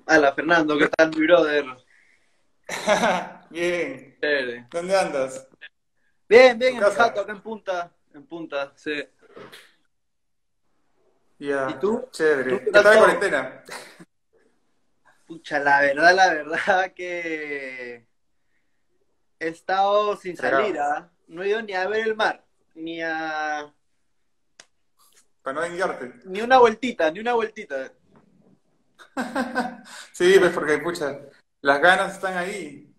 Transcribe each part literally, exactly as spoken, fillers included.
Hola Fernando, ¿qué tal mi brother? Bien. Chévere. ¿Dónde andas? Bien, ¿Tu bien, en mi jato, casa? acá en punta, en punta, sí. ¿Y Ya, tú? ¿Tú chévere. qué ¿Qué tal tal la todo? cuarentena? Pucha, la verdad, la verdad que he estado sin salir, Fregado. ¿ah? No he ido ni a ver el mar, ni a... Para no vengarte. ni una vueltita, ni una vueltita. Sí, pues porque, pucha, las ganas están ahí.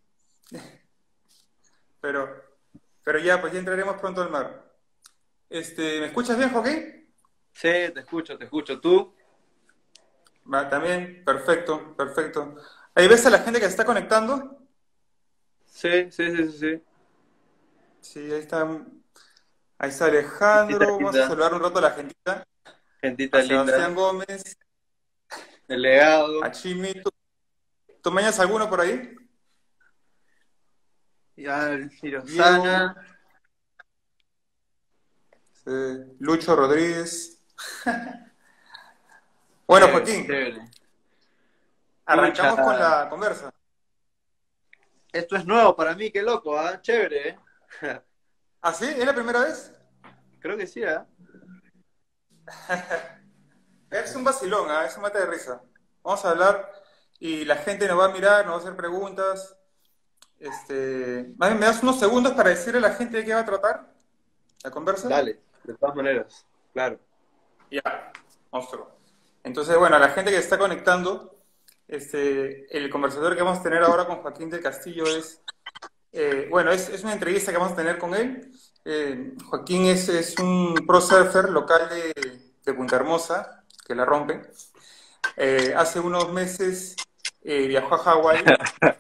Pero, pero ya, pues ya entraremos pronto al mar. Este, ¿me escuchas bien, Joaquín? Sí, te escucho, te escucho. ¿Tú? Va, también, perfecto, perfecto. Ahí ves a la gente que se está conectando. Sí, sí, sí, sí, sí. Sí, ahí está, ahí está Gentita Alejandro. Vamos a linda, saludar un rato a la gentita. A gentita linda. Sebastián Gómez, El a legado. Chimi. ¿Tú, tú mañas alguno por ahí? Ya, Diego. Hirosana. Eh, Lucho Rodríguez. Bueno, Chévere, Joaquín, chévere. Pucha, arrancamos con la conversa. esto es nuevo para mí, qué loco, ¿ah? Chévere, ¿eh? ¿Ah, sí? ¿Es la primera vez? Creo que sí, ¿ah? Es un vacilón, ¿ah? Es un mate de risa. Vamos a hablar y la gente nos va a mirar, nos va a hacer preguntas. Este, ¿me me das unos segundos para decirle a la gente de qué va a tratar la conversa? Dale, de todas maneras, claro. Ya, monstruo. Entonces, bueno, a la gente que se está conectando, este, el conversatorio que vamos a tener ahora con Joaquín del Castillo es Eh, bueno, es, es una entrevista que vamos a tener con él. Eh, Joaquín es, es un pro surfer local de, de Punta Hermosa, que la rompe. Eh, hace unos meses eh, viajó a Hawái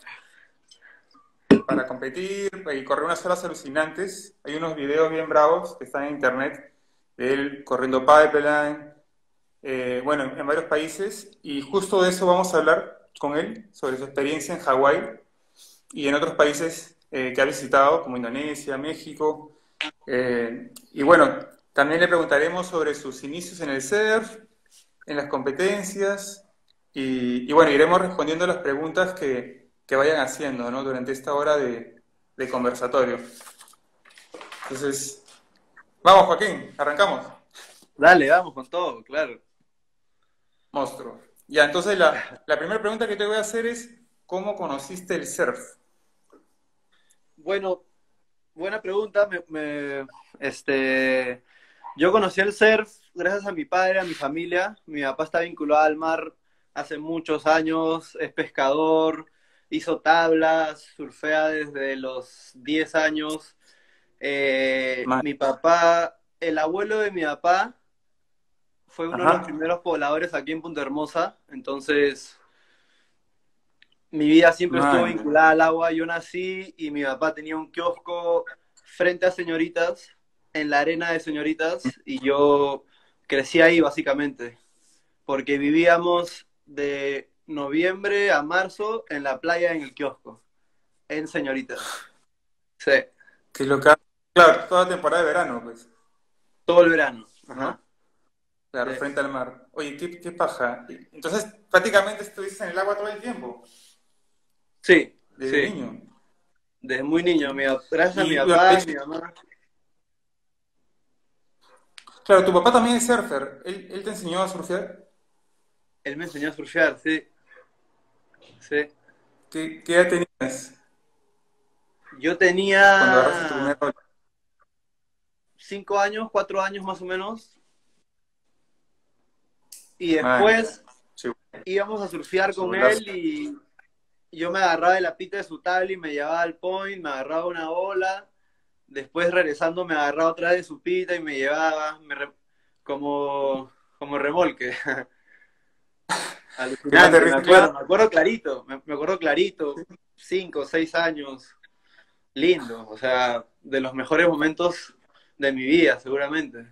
para competir y correr unas horas alucinantes. Hay unos videos bien bravos que están en internet de él corriendo pipeline, eh, bueno, en varios países. Y justo de eso vamos a hablar con él, sobre su experiencia en Hawái y en otros países eh, que ha visitado, como Indonesia, México. Eh, y bueno, también le preguntaremos sobre sus inicios en el surf, en las competencias, y, y bueno, iremos respondiendo a las preguntas que, que vayan haciendo, ¿no? Durante esta hora de, de conversatorio. Entonces, vamos, Joaquín, arrancamos. Dale, vamos con todo, claro. Monstruo. Ya, entonces la, la primera pregunta que te voy a hacer es, ¿cómo conociste el surf? Bueno, buena pregunta. Me, me- este, yo conocí el surf gracias a mi padre, a mi familia. Mi papá está vinculado al mar hace muchos años, es pescador, hizo tablas, surfea desde los diez años. Eh, Ma- mi papá, el abuelo de mi papá, fue uno de los Ajá. primeros pobladores aquí en Punta Hermosa, entonces mi vida siempre estuvo Man. vinculada al agua. Yo nací y mi papá tenía un kiosco frente a Señoritas, en la arena de Señoritas, y yo crecí ahí básicamente, porque vivíamos de noviembre a marzo en la playa en el kiosco, en Señoritas. Sí, Qué loca. Claro, toda temporada de verano, pues, todo el verano. Ajá. ¿no? Claro, Sí, frente al mar. Oye, qué, qué paja. Entonces, prácticamente estuviste en el agua todo el tiempo, sí, desde sí. niño. Desde muy niño, mi, gracias a mi Y, bueno, de papá, hecho, mi mamá. claro, tu papá también es surfer. ¿Él, él te enseñó a surfear? Él me enseñó a surfear, sí, sí. ¿Qué, qué edad tenías Yo cuando agarraste tu tenía primera ola? cinco años, cuatro años más o menos, y Man, después sí, íbamos a surfear con chibolazo. él y yo me agarraba de la pita de su tabla y me llevaba al point, me agarraba una ola, después regresando me agarraba otra vez de su pita y me llevaba me re- como, como remolque. Qué mate de Alucinante, me risa, acuerdo, claro. me acuerdo clarito, me, me acuerdo clarito, cinco, seis años, lindo, o sea, de los mejores momentos de mi vida, seguramente.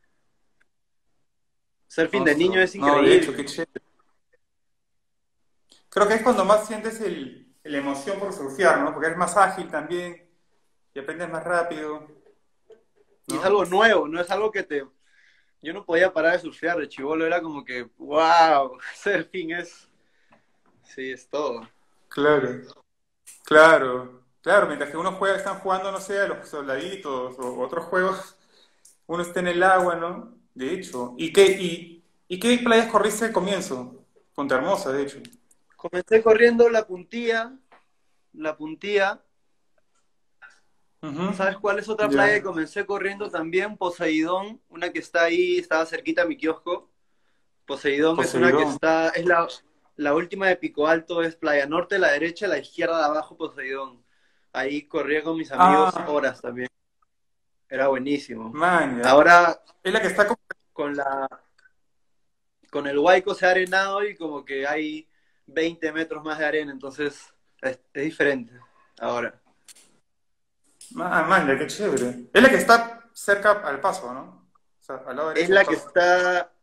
Surfing de niño Monstruo. es No, de hecho, increíble. qué chévere. Creo que es cuando más sientes el, la emoción por surfear, ¿no? Porque eres más ágil también y aprendes más rápido, Y es ¿no? algo nuevo, no es algo que te... Yo no podía parar de surfear de chivolo, era como que, wow, surfing es... sí, es todo. Claro, claro, claro. Mientras que uno juega, están jugando, no sé, a los soldaditos o otros juegos, uno está en el agua, ¿no? De hecho. ¿Y qué, y, y qué playas corriste al comienzo? Punta Hermosa, de hecho. Comencé corriendo la puntilla, la puntilla. Ujú. ¿Sabes cuál es otra playa que Ya. comencé corriendo también? Poseidón, una que está ahí, estaba cerquita a mi kiosco. Poseidón es una que Poseidón. está, es la, la última de Pico Alto, es Playa Norte, la derecha, la izquierda de abajo, Poseidón. Ahí corría con mis amigos Ah, horas también, era buenísimo. man, ya. Ahora Es la que está como... con la, con el Huayco se ha arenado y como que hay veinte metros más de arena, entonces es, es diferente ahora. Man, man, ya, qué chévere. Es la que está cerca al paso, ¿no? O sea, al lado Es derecho del la que paso. está...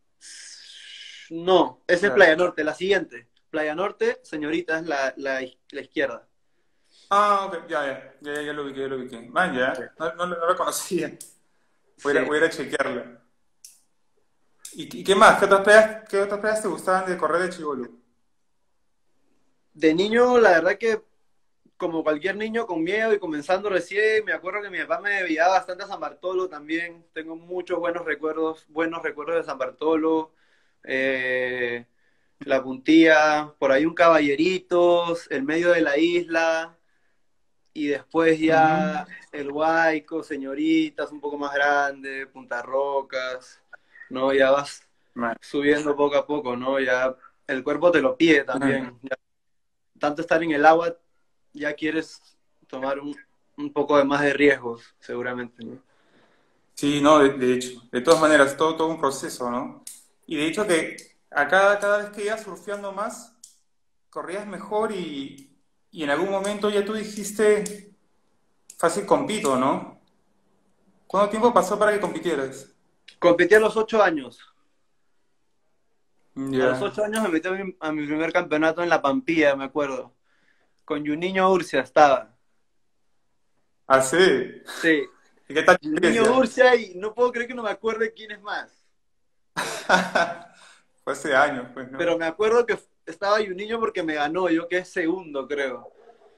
No, esa es Claro. Playa Norte, la siguiente. Playa Norte, señorita, es la, la, la izquierda. Ah, ok, ya, ya, ya, ya, ya lo ubiqué, ya lo ubiqué. Man, Sí. ya, no, no, no lo conocía. Voy a, ir a Sí. voy a ir a chequearla. ¿Y, y qué más? ¿Qué otras playas, qué otras playas te gustaban de correr de chibolo? De niño, la verdad que como cualquier niño con miedo y comenzando recién, me acuerdo que mi papá me llevaba bastante a San Bartolo también. Tengo muchos buenos recuerdos, buenos recuerdos de San Bartolo. Eh, la Puntilla, por ahí un Caballeritos, el medio de la isla, y después Ujú. ya el Huayco, Señoritas, un poco más grande, Punta Rocas, ¿no? Ya vas Man, subiendo poco a poco, ¿no? Ya el cuerpo te lo pide man. también. Ya, tanto estar en el agua, ya quieres tomar un, un poco de más de riesgos, seguramente, ¿no? Sí, no, de, de hecho, de todas maneras, todo, todo un proceso, ¿no? Y de hecho que a cada, cada vez que ibas surfeando más, corrías mejor y, y en algún momento ya tú dijiste, fácil compito, ¿no? ¿Cuánto tiempo pasó para que compitieras? Competí a los ocho años. A los Ya. ocho años me metí a mi, a mi primer campeonato en La Pampilla, me acuerdo. Con Juninho Urcia estaba. Ah, sí. Sí. ¿Y qué tal la Juninho experiencia? Urcia y no puedo creer que no me acuerde quién es más. Fue hace años, pues, ¿no? Pero me acuerdo que estaba Juninho porque me ganó, yo que es segundo, creo.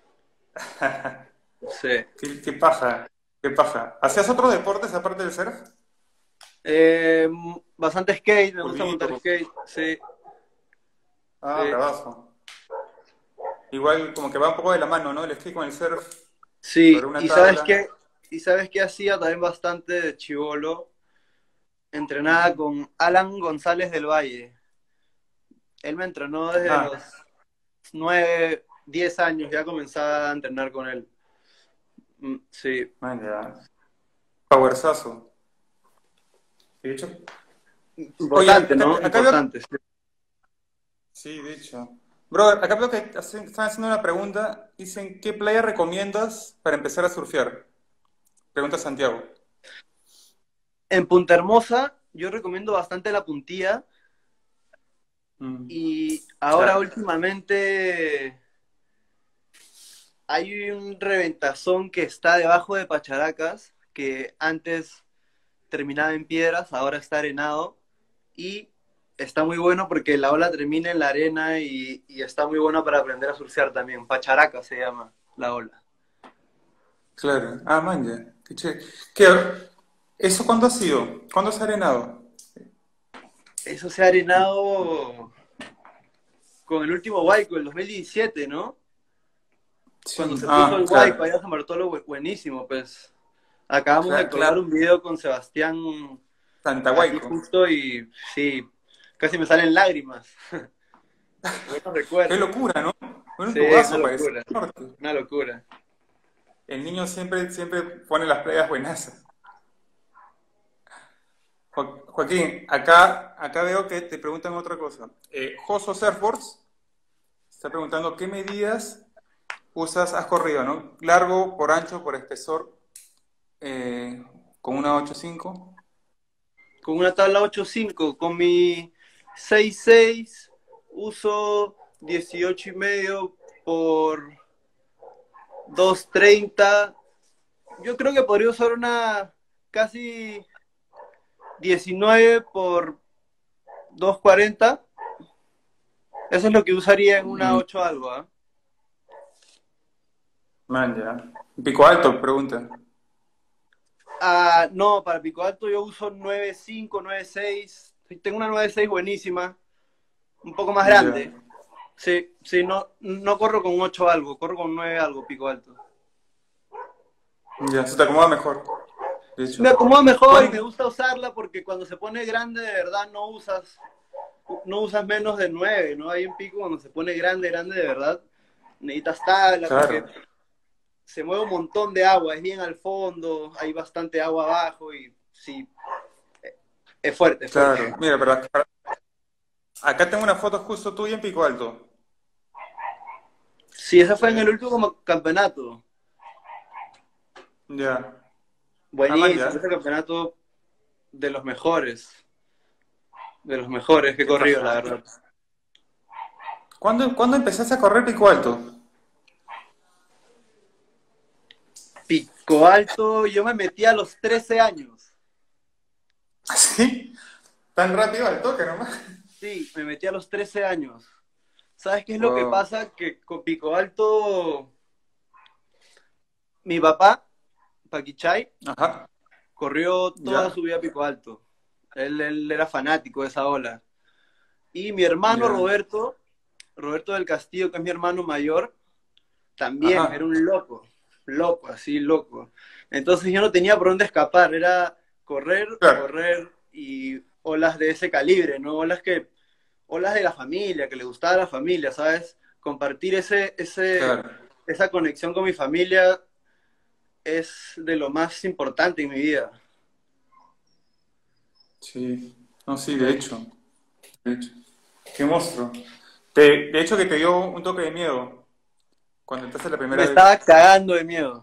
Sí. ¿Qué, qué paja? ¿Qué paja? ¿Hacías otros deportes aparte del surf? Eh, bastante skate, me gusta Pulvito. montar skate, sí, Ah, sí. bravazo. Igual como que va un poco de la mano, ¿no? El esquí con el surf sobre Sí, una y sabes tabla. qué, y sabes qué hacía también bastante de chivolo, entrenaba Ujú. con Alan González del Valle. Él me entrenó desde Ajá. los nueve, diez años, ya comenzaba a entrenar con él. Mm, sí, Man, ya. Powersazo. De hecho. Oye, importante, acá, ¿no? acá veo. Importante. Sí. Sí, de hecho. Brother, acá veo que hacen- están haciendo una pregunta. Dicen, ¿qué playa recomiendas para empezar a surfear? Pregunta Santiago. En Punta Hermosa, yo recomiendo bastante la puntilla Mm. y ahora Ya. últimamente hay un reventazón que está debajo de Pacharacas, que antes terminaba en piedras, ahora está arenado y está muy bueno porque la ola termina en la arena y, y está muy bueno para aprender a surfear también. Pacharacas se llama la ola. Claro. Ah, man, ya. Qué chévere. ¿Qué, ¿eso cuándo ha sido? ¿Cuándo se ha arenado? Eso se ha arenado con el último Huayco, el dos mil diecisiete, ¿no? Cuando Sí. se puso Ah, el Huayco, claro. allá San Bartolo, buenísimo, pues. Acabamos de Cla- colgar claro. un video con Sebastián aquí Santahuayco. justo y sí, casi me salen lágrimas. Buenos Qué recuerdos. locura, ¿no? Bueno, un Sí, una lugazo parece. locura, Norte. una locura. El niño siempre, siempre pone las playas buenas. Jo- Joaquín, acá, acá veo que te preguntan otra cosa. Eh, Joso Surfboards está preguntando qué medidas usas, has corrido, ¿no? Largo, por ancho, por espesor, eh, con una ocho cinco. Con una tabla ocho cinco, con mi seis seis uso dieciocho y medio por dos treinta. Yo creo que podría usar una casi diecinueve por dos cuarenta. Eso es lo que usaría en una Mm, ocho algo, ¿ah? man, ya. Pico alto, pregunta. Ah, no, para pico alto yo uso nueve cinco, nueve seis. Tengo una nueve seis buenísima, un poco más Ya, grande. Sí, sí, no, no corro con ocho algo, corro con nueve algo, pico alto. ya, se te acomoda mejor, de Me hecho. acomoda mejor y me ¿Cuán- gusta usarla porque cuando se pone grande de verdad no usas, no usas menos de nueve, ¿no? Hay un pico cuando se pone grande, grande de verdad, necesitas tabla porque Claro, se mueve un montón de agua, es bien al fondo, hay bastante agua abajo y sí, es fuerte, es fuerte. claro. Mira, pero acá, acá tengo una foto justo tuya en Pico Alto. Sí, ese A fue en el ver. último campeonato. Ya. Ah, man, Buenísimo, ya. ese campeonato de los mejores, de los mejores que he Qué corrido, la paja. verdad. ¿Cuándo, cuándo empezaste a correr Pico Alto? Pico alto, yo me metí a los trece años. ¿Así? Tan rápido al toque nomás. Sí, me metí a los trece años. ¿Sabes qué es lo que Wow. pasa? Que con Pico Alto, mi papá, Paquichay, Ajá. corrió toda Ya. su vida Pico Alto. Él, él era fanático de esa ola. Y mi hermano Ya. Roberto, Roberto del Castillo, que es mi hermano mayor, también era Ajá. un loco, loco, así loco. Entonces yo no tenía por dónde escapar, era correr, Claro. correr y olas de ese calibre, ¿no? Olas que, olas de la familia, que le gustaba a la familia, ¿sabes? Compartir ese, ese, Claro. esa conexión con mi familia es de lo más importante en mi vida. Sí. No, sí, de Sí. hecho. De hecho. Qué monstruo. Te- de hecho que te dio un toque de miedo cuando entraste la Me primera estaba vez. cagando de miedo.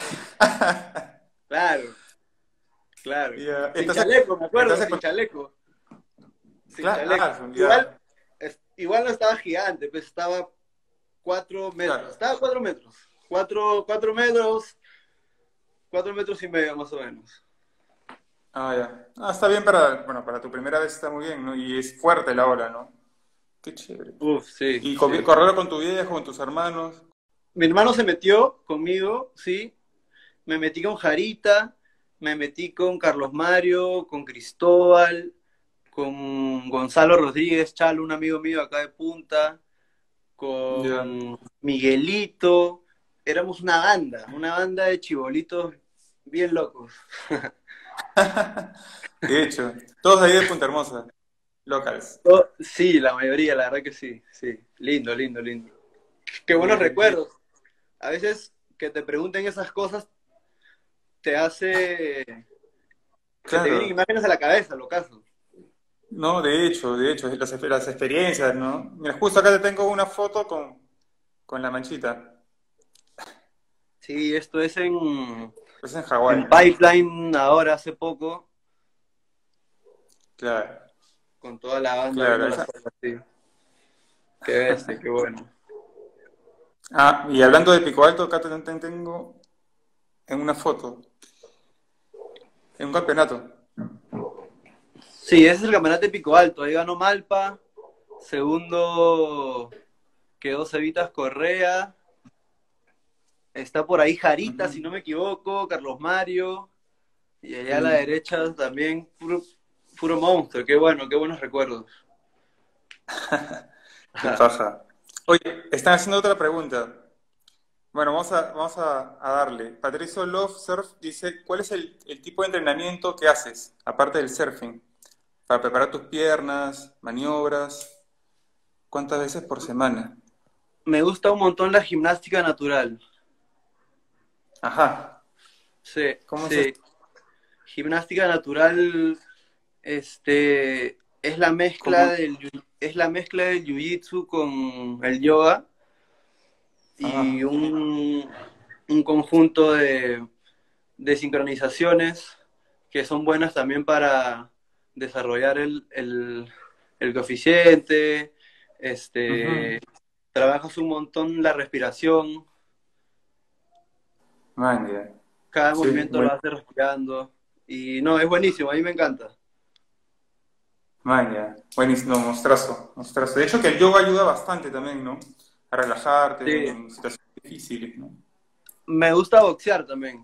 Claro, claro. Ya. Sin Entonces, chaleco, me acuerdo, entonces, sin chaleco. Sin claro, chaleco. ah, Igual, ya. es- igual no estaba gigante, pues estaba cuatro metros. Claro. Estaba cuatro metros. Cuatro, cuatro metros, cuatro metros y medio más o menos. Ah, ya. Ah, está bien para, bueno, para tu primera vez está muy bien, ¿no? Y es fuerte la ola, ¿no? Qué chévere. Uf, sí, Y co- sí. correrlo con tu viejo, con tus hermanos. Mi hermano se metió conmigo, sí. Me metí con Jarita, me metí con Carlos Mario, con Cristóbal, con Gonzalo Rodríguez, Chalo, un amigo mío acá de Punta, Ya. con Miguelito. Éramos una banda, una banda de chibolitos bien locos. De hecho, todos ahí de Punta Hermosa, locals. Oh, sí, la mayoría, la verdad que sí, sí. Lindo, lindo, lindo. Qué buenos Bien, bien. recuerdos. A veces que te pregunten esas cosas te hace, se te vienen Claro. imágenes a la cabeza, lo caso. No, de hecho, de hecho, las, las experiencias, ¿no? Mira, justo acá te tengo una foto con, con la manchita. Sí, esto es en, Pues en Hawái, en ¿no? Pipeline ahora, hace poco, Claro, con toda la banda claro. viendo las esa- cosas, sí. Qué bestia, qué bueno. Ah, y hablando de Pico Alto, acá te te tengo en una foto, en un campeonato. Sí, ese es el campeonato de Pico Alto. Ahí ganó Malpa. Segundo quedó Cevitas Correa. Está por ahí Jarita, si Ujú. no me equivoco. Carlos Mario. Y allá a la Sí, derecha también, puro, puro monstruo. Qué bueno, qué buenos recuerdos. qué Ajá. paja. Oye, están haciendo otra pregunta. Bueno, vamos a, vamos a, a darle. Patricio Love Surf dice, ¿cuál es el, el tipo de entrenamiento que haces, aparte del surfing? Para preparar tus piernas, maniobras, ¿cuántas veces por semana? Me gusta un montón la gimnástica natural. Ajá, Sí, ¿cómo es eso? sí. Gimnástica natural, este, es la mezcla ¿Cómo? del, yu- es la mezcla del jiu-jitsu con el yoga y Ah, un, un conjunto de, de sincronizaciones que son buenas también para desarrollar el, el, el coeficiente, ujú. este, trabajas un montón la respiración, Man, ya. cada Sí, movimiento lo bueno. haces respirando y no, es buenísimo, a mí me encanta. Vaya, buenísimo, no, mostrazo, mostrazo. De hecho que el yoga ayuda bastante también, ¿no? A relajarte Sí. en situaciones difíciles, ¿no? Me gusta boxear también.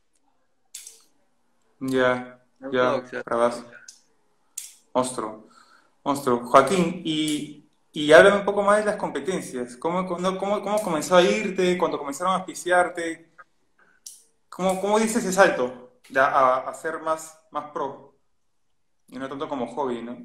Ya, Me gusta ya, boxear. bravazo. Monstruo, monstruo. Joaquín, y, y háblame un poco más de las competencias. ¿Cómo, cómo, cómo, cómo comenzó a irte? ¿Cuando comenzaron a auspiciarte? ¿Cómo, cómo diste ese salto ya a, a ser más, más pro? Y no tanto como hobby, ¿no?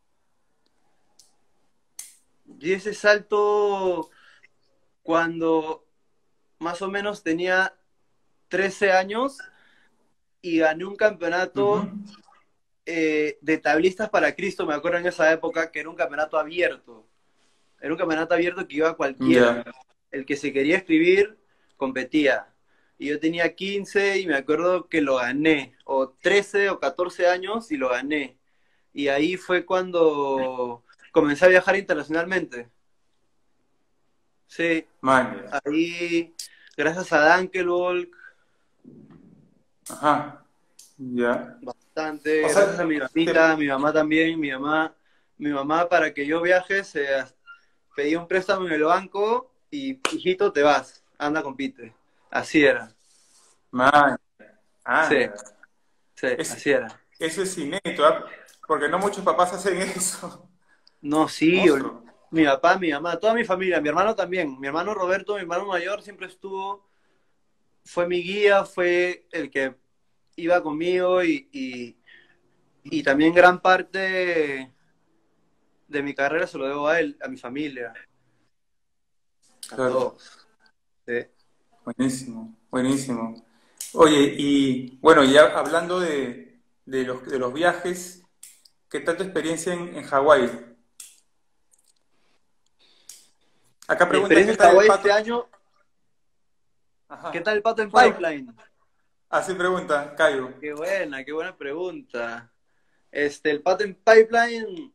Y ese salto cuando más o menos tenía trece años y gané un Ujú. campeonato eh, de tablistas para Cristo, me acuerdo en esa época, que era un campeonato abierto. Era un campeonato abierto que iba a cualquiera. Ya, El que se quería escribir, competía. Y yo tenía quince y me acuerdo que lo gané, o trece o catorce años y lo gané. Y ahí fue cuando comencé a viajar internacionalmente. Sí, man, ya. ahí, gracias a Dankelvolk, Ajá, ya. bastante, O gracias a sea, mi mamita, a te- mi mamá también, mi mamá, mi mamá para que yo viaje se pedía un préstamo en el banco y, hijito, te vas, anda, compite. Así era. man, Sí, anda. sí, Es, así era. eso es inédito, ¿ah? Porque no muchos papás hacen eso. No, sí, ol- Monstruo. mi papá, mi mamá, toda mi familia, mi hermano también. Mi hermano Roberto, mi hermano mayor, siempre estuvo, fue mi guía, fue el que iba conmigo y, y, y también gran parte de mi carrera se lo debo a él, a mi familia, a Claro. todos. Sí. Buenísimo, buenísimo. Oye, y bueno, ya hablando de, de los, de los viajes, ¿qué tal tu experiencia en, en Hawái? Acá Mi preguntan experiencia qué en tal el Hawái este pato. año, ¿qué Ajá. tal el pato en Bueno, pipeline? así pregunta, Caio. Qué buena, qué buena pregunta. Este, el pato en pipeline,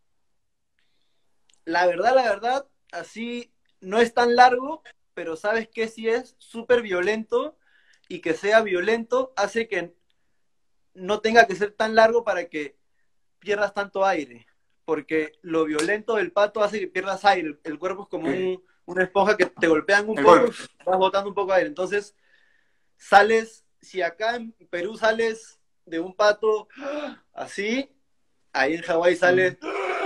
la verdad, la verdad, así no es tan largo, pero sabes que sí es súper violento y que sea violento hace que no tenga que ser tan largo para que pierdas tanto aire, porque lo violento del pato hace que pierdas aire, el cuerpo es como El, un, una esponja que te golpean un el poco golpe. y vas botando un poco de aire, entonces sales, si acá en Perú sales de un pato así, ahí en Hawái Mm. sales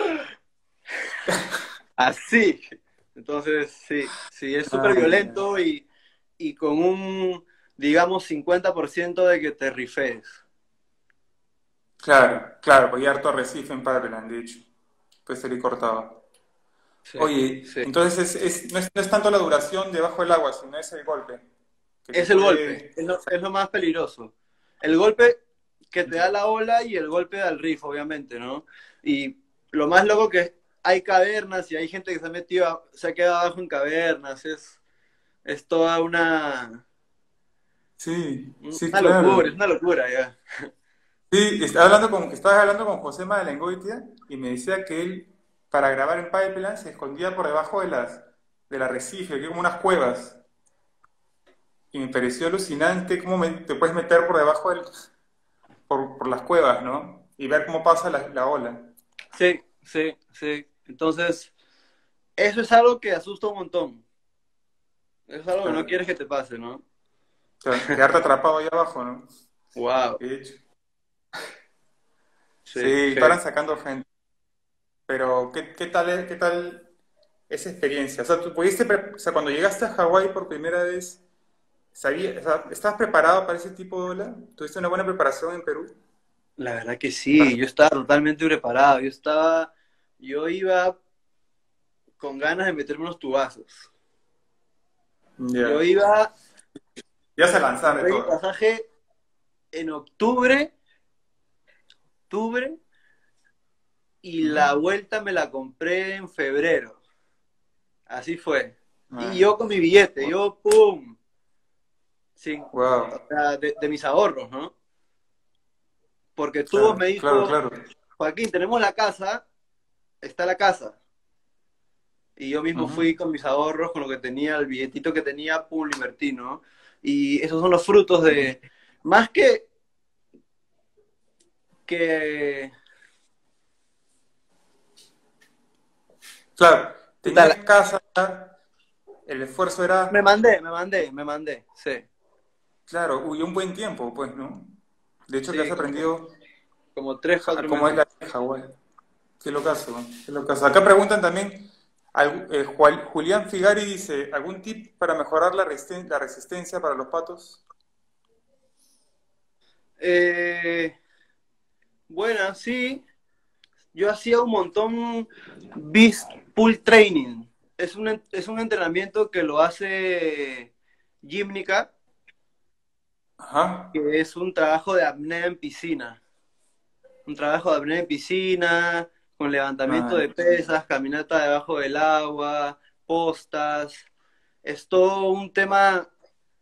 así. Entonces, sí, sí, es súper Ah, ya. violento y, y con un, digamos, cincuenta por ciento de que te rifes. Claro, claro, porque hay harto arrecife en Padreland, de hecho. Puede salir cortado. Sí, Oye, sí. entonces es, es- no es, no es tanto la duración debajo del agua, sino es el golpe, que te Es el golpe, puede... es lo, es lo más peligroso. El golpe que te da la ola y el golpe al riff, obviamente, ¿no? Y lo más loco que hay cavernas y hay gente que se ha metido, a- se ha quedado abajo en cavernas, es, es toda una, Sí, sí, una locura, es claro. una locura ya. Sí, estaba hablando con, estaba hablando con José Madelengoitia y me decía que él, para grabar en Pipeline, se escondía por debajo de las, del arrecife, que hay como unas cuevas. Y me pareció alucinante cómo me- te puedes meter por debajo del, por, por las cuevas, ¿no? Y ver cómo pasa la, la ola. Sí, sí, sí. Entonces, eso es algo que asusta un montón. Eso es algo que no Claro. quieres que te pase, ¿no? O sea, quedarte atrapado ahí abajo, ¿no? Wow. De hecho. Sí, Sí, paran heavy. sacando gente. Pero, ¿qué, qué tal, es- qué tal esa experiencia? O sea, tú pudiste, pre- o sea, cuando llegaste a Hawái por primera vez, ¿sabías, o sea, ¿estabas preparado para ese tipo de ola? ¿Tuviste una buena preparación en Perú? La verdad que sí, yo estaba totalmente preparado. Yo estaba, yo iba con ganas de meterme unos tubazos. Yo Ya. iba, Ya se lanzar de compré mi todo. pasaje en octubre, octubre, y la Ujú. vuelta me la compré en febrero. Así fue. Y Ah, yo con mi billete, yo, ¡pum! Sin, o wow. sea, de, de mis ahorros, ¿no? Porque Tubos me Claro, claro, dijo, claro. Joaquín, tenemos la casa, está la casa. Y yo mismo Ujú. fui con mis ahorros, con lo que tenía, el billetito que tenía, pum, lo invertí, ¿no? Y esos son los frutos de, más que, que, Claro, Puta, tenías casa, el esfuerzo me era, mandé, me mandé, me mandé, sí. claro, y un buen tiempo, pues, ¿no? De hecho, que has Sí, como, aprendido como tres, ja- cuatro cómo es meses. la de Hawái. Qué locazo, qué locazo. Acá preguntan también, algu- eh, Juan- Julián Figari dice, ¿algún tip para mejorar la resisten- la resistencia para los patos? Eh, bueno, sí, yo hacía un montón Beast Pull Training. Es un, en- es un entrenamiento que lo hace Gymnica, Ajá. que es un trabajo de apnea en piscina. Un trabajo de apnea en piscina, con levantamiento Ah, de pesas, caminata debajo del agua, postas. Es todo un tema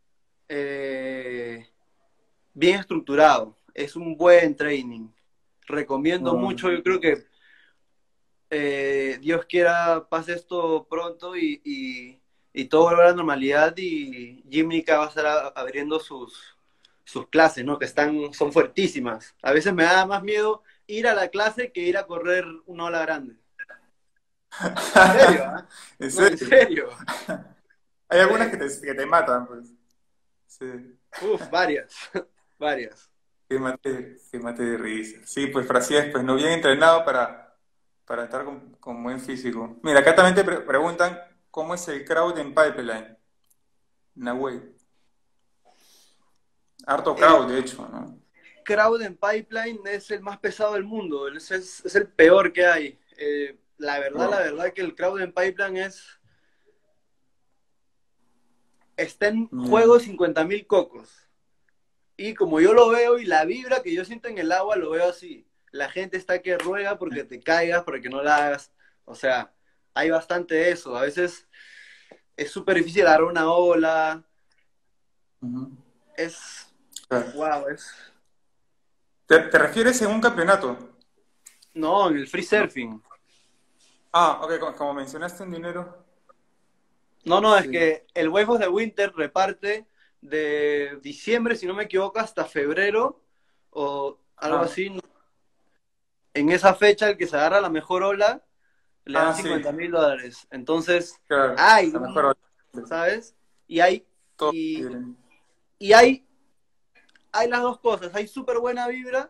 eh, bien estructurado. Es un buen training. Recomiendo ah, mucho. Yo creo que eh, Dios quiera pase esto pronto y, y, y todo vuelva a la normalidad y Gymnica va a estar a- abriendo sus, sus clases, ¿no? Que están, son fuertísimas. A veces me da más miedo ir a la clase que ir a correr una ola grande. En serio, ¿ah? ¿En No, en serio? serio. Hay algunas que Sí. te, que te matan, pues. Sí. Uf, varias, varias. Que mate, que mate de risa. Sí, pues pero así es, pues no bien entrenado para, para estar con, con buen físico. Mira, acá también te pre- preguntan cómo es el crowd en Pipeline. Nahuel. Harto El crowd, de hecho, ¿no? crowd en Pipeline es el más pesado del mundo, es, es, es el peor que hay. Eh, la verdad, la Wow. verdad que el crowd en Pipeline es está en Ya. juego cincuenta mil cocos. Y como yo lo veo y la vibra que yo siento en el agua, lo veo así. La gente está que ruega porque te caigas, porque no la hagas. O sea, hay bastante eso. A veces es súper difícil agarrar una ola. Ujú. Es, Claro. wow, es... ¿Te, te refieres en un campeonato? No, en el free No. surfing. Ah, ok, como, como mencionaste en dinero. No, no, es Sí. que el Wave of the Winter reparte de diciembre, si no me equivoco, hasta febrero o algo Ajá. así. En esa fecha, el que se agarra la mejor ola le dan Ah, sí, cincuenta mil dólares. Entonces, claro. hay La mejor un, hora. ¿sabes? Y hay, Todos y, quieren. y hay, hay las dos cosas. Hay súper buena vibra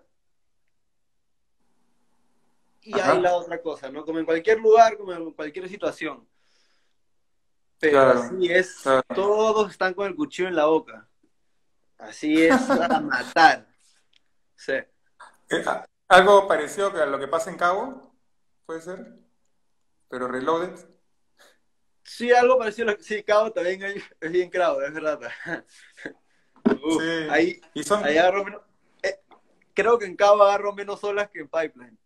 y hay la Ajá. otra cosa, ¿no? Como en cualquier lugar, como en cualquier situación. Pero Claro. así es, Claro. todos están con el cuchillo en la boca. Así es a matar. Sí. Eh, a- algo parecido que a lo que pasa en Cabo, puede ser, pero reloaded. Sí, algo parecido. a lo- Sí, Cabo también hay- es bien crowd, es verdad. Sí. Uf, ahí, Y son. ahí agarro menos, eh, creo que en Cabo agarro menos olas que en Pipeline.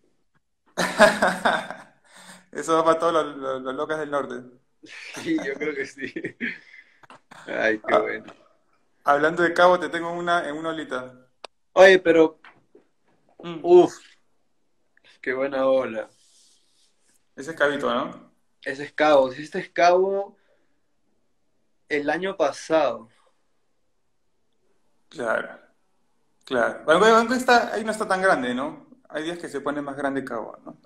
Eso va para todos los, los- los locas del norte. Sí, yo creo que sí. Ay, qué Ah, bueno. hablando de Cabo, te tengo una en una olita. Oye, pero, Mm, uff, qué buena ola. ese es Cabito, ¿no? Ese es Cabo. Si este es Cabo el año pasado. Claro, claro. Bueno, bueno, aunque está, ahí no está tan grande, ¿no? Hay días que se pone más grande Cabo, ¿no?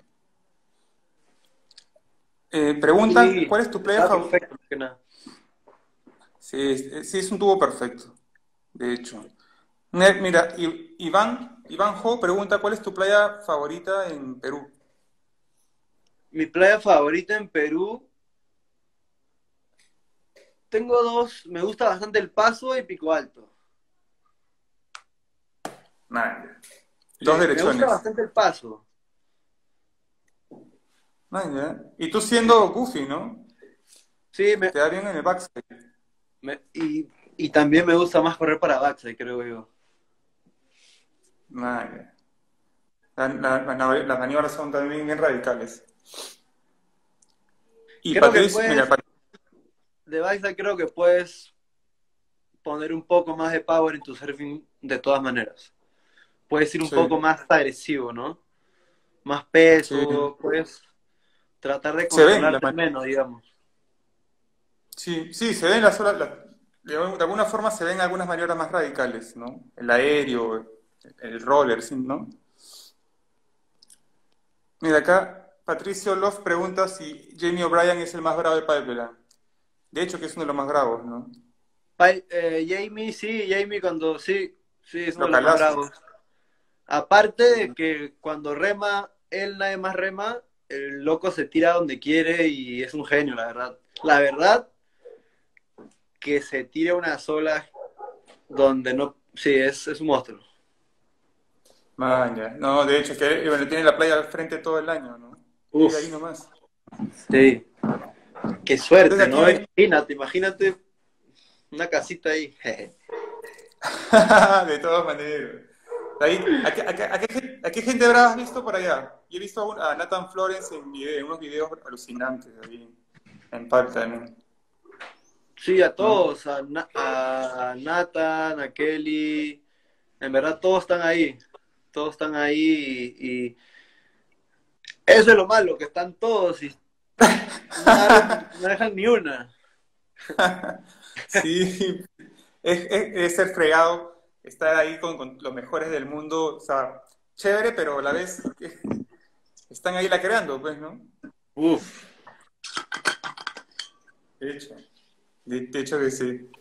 Eh, preguntan, Sí, ¿cuál es tu playa está favorita? perfecto, más que nada. Sí, es- sí, es un tubo perfecto, de hecho. Ne- Mira, I- Iván, Iván Jo pregunta, ¿cuál es tu playa favorita en Perú? Mi playa favorita en Perú, tengo dos, me gusta bastante El Paso y Pico Alto. Nada. Dos Sí, me gusta derechones. bastante El Paso. Nada. Y tú siendo Goofy, ¿no? Sí, me, Te da bien en el backside. me- y, y también me gusta más correr para backside, creo yo. Nada. La- la- la- las maniobras son también bien radicales. Y Creo que Patricia, mira, puedes, Pat- de backside creo que puedes poner un poco más de power en tu surfing de todas maneras. Puedes ir un sí, poco más agresivo, ¿no? Más sí. peso, puedes tratar de Se ven, las controlarte man- menos, digamos. sí, sí, se ven las horas, la- de de alguna forma se ven algunas maniobras más radicales, ¿no? El aéreo, el roller, ¿sí? ¿No? Mira, acá Patricio Love pregunta si Jamie O'Brien es el más bravo de Pipeline. De hecho, que es uno de los más bravos, ¿no? Pi- eh, Jamie, sí, Jamie cuando, sí, sí, es uno de los más Localazo. bravos. Aparte de que cuando rema, él nadie más rema, el loco se tira donde quiere y es un genio, la verdad. La verdad, que se tira unas olas donde no, sí, es, es un monstruo. Man, ya. No, de hecho, que bueno, tiene la playa al frente todo el año, ¿no? Vive ahí Uf, nomás. sí, qué Entonces suerte, aquí ¿no? ven, Imagínate, imagínate una casita ahí. de todas maneras. Ahí, ¿a, qué, a qué- a qué gen- a qué gente brava has visto por allá? Yo he visto a, un- a Nathan Florence en, video- en unos videos alucinantes ahí en Pipeline, Sí, a ¿no? todos, a, Na- a Nathan, a Kelly, en verdad todos están ahí, todos están ahí y, y eso es lo malo, que están todos y no, agarran- no dejan ni una. Sí, es, es- es ser fregado, estar ahí con, con los mejores del mundo, o sea, chévere, pero a la vez eh, están ahí lacreando, pues, ¿no? Uf. De hecho, de, de hecho que sí.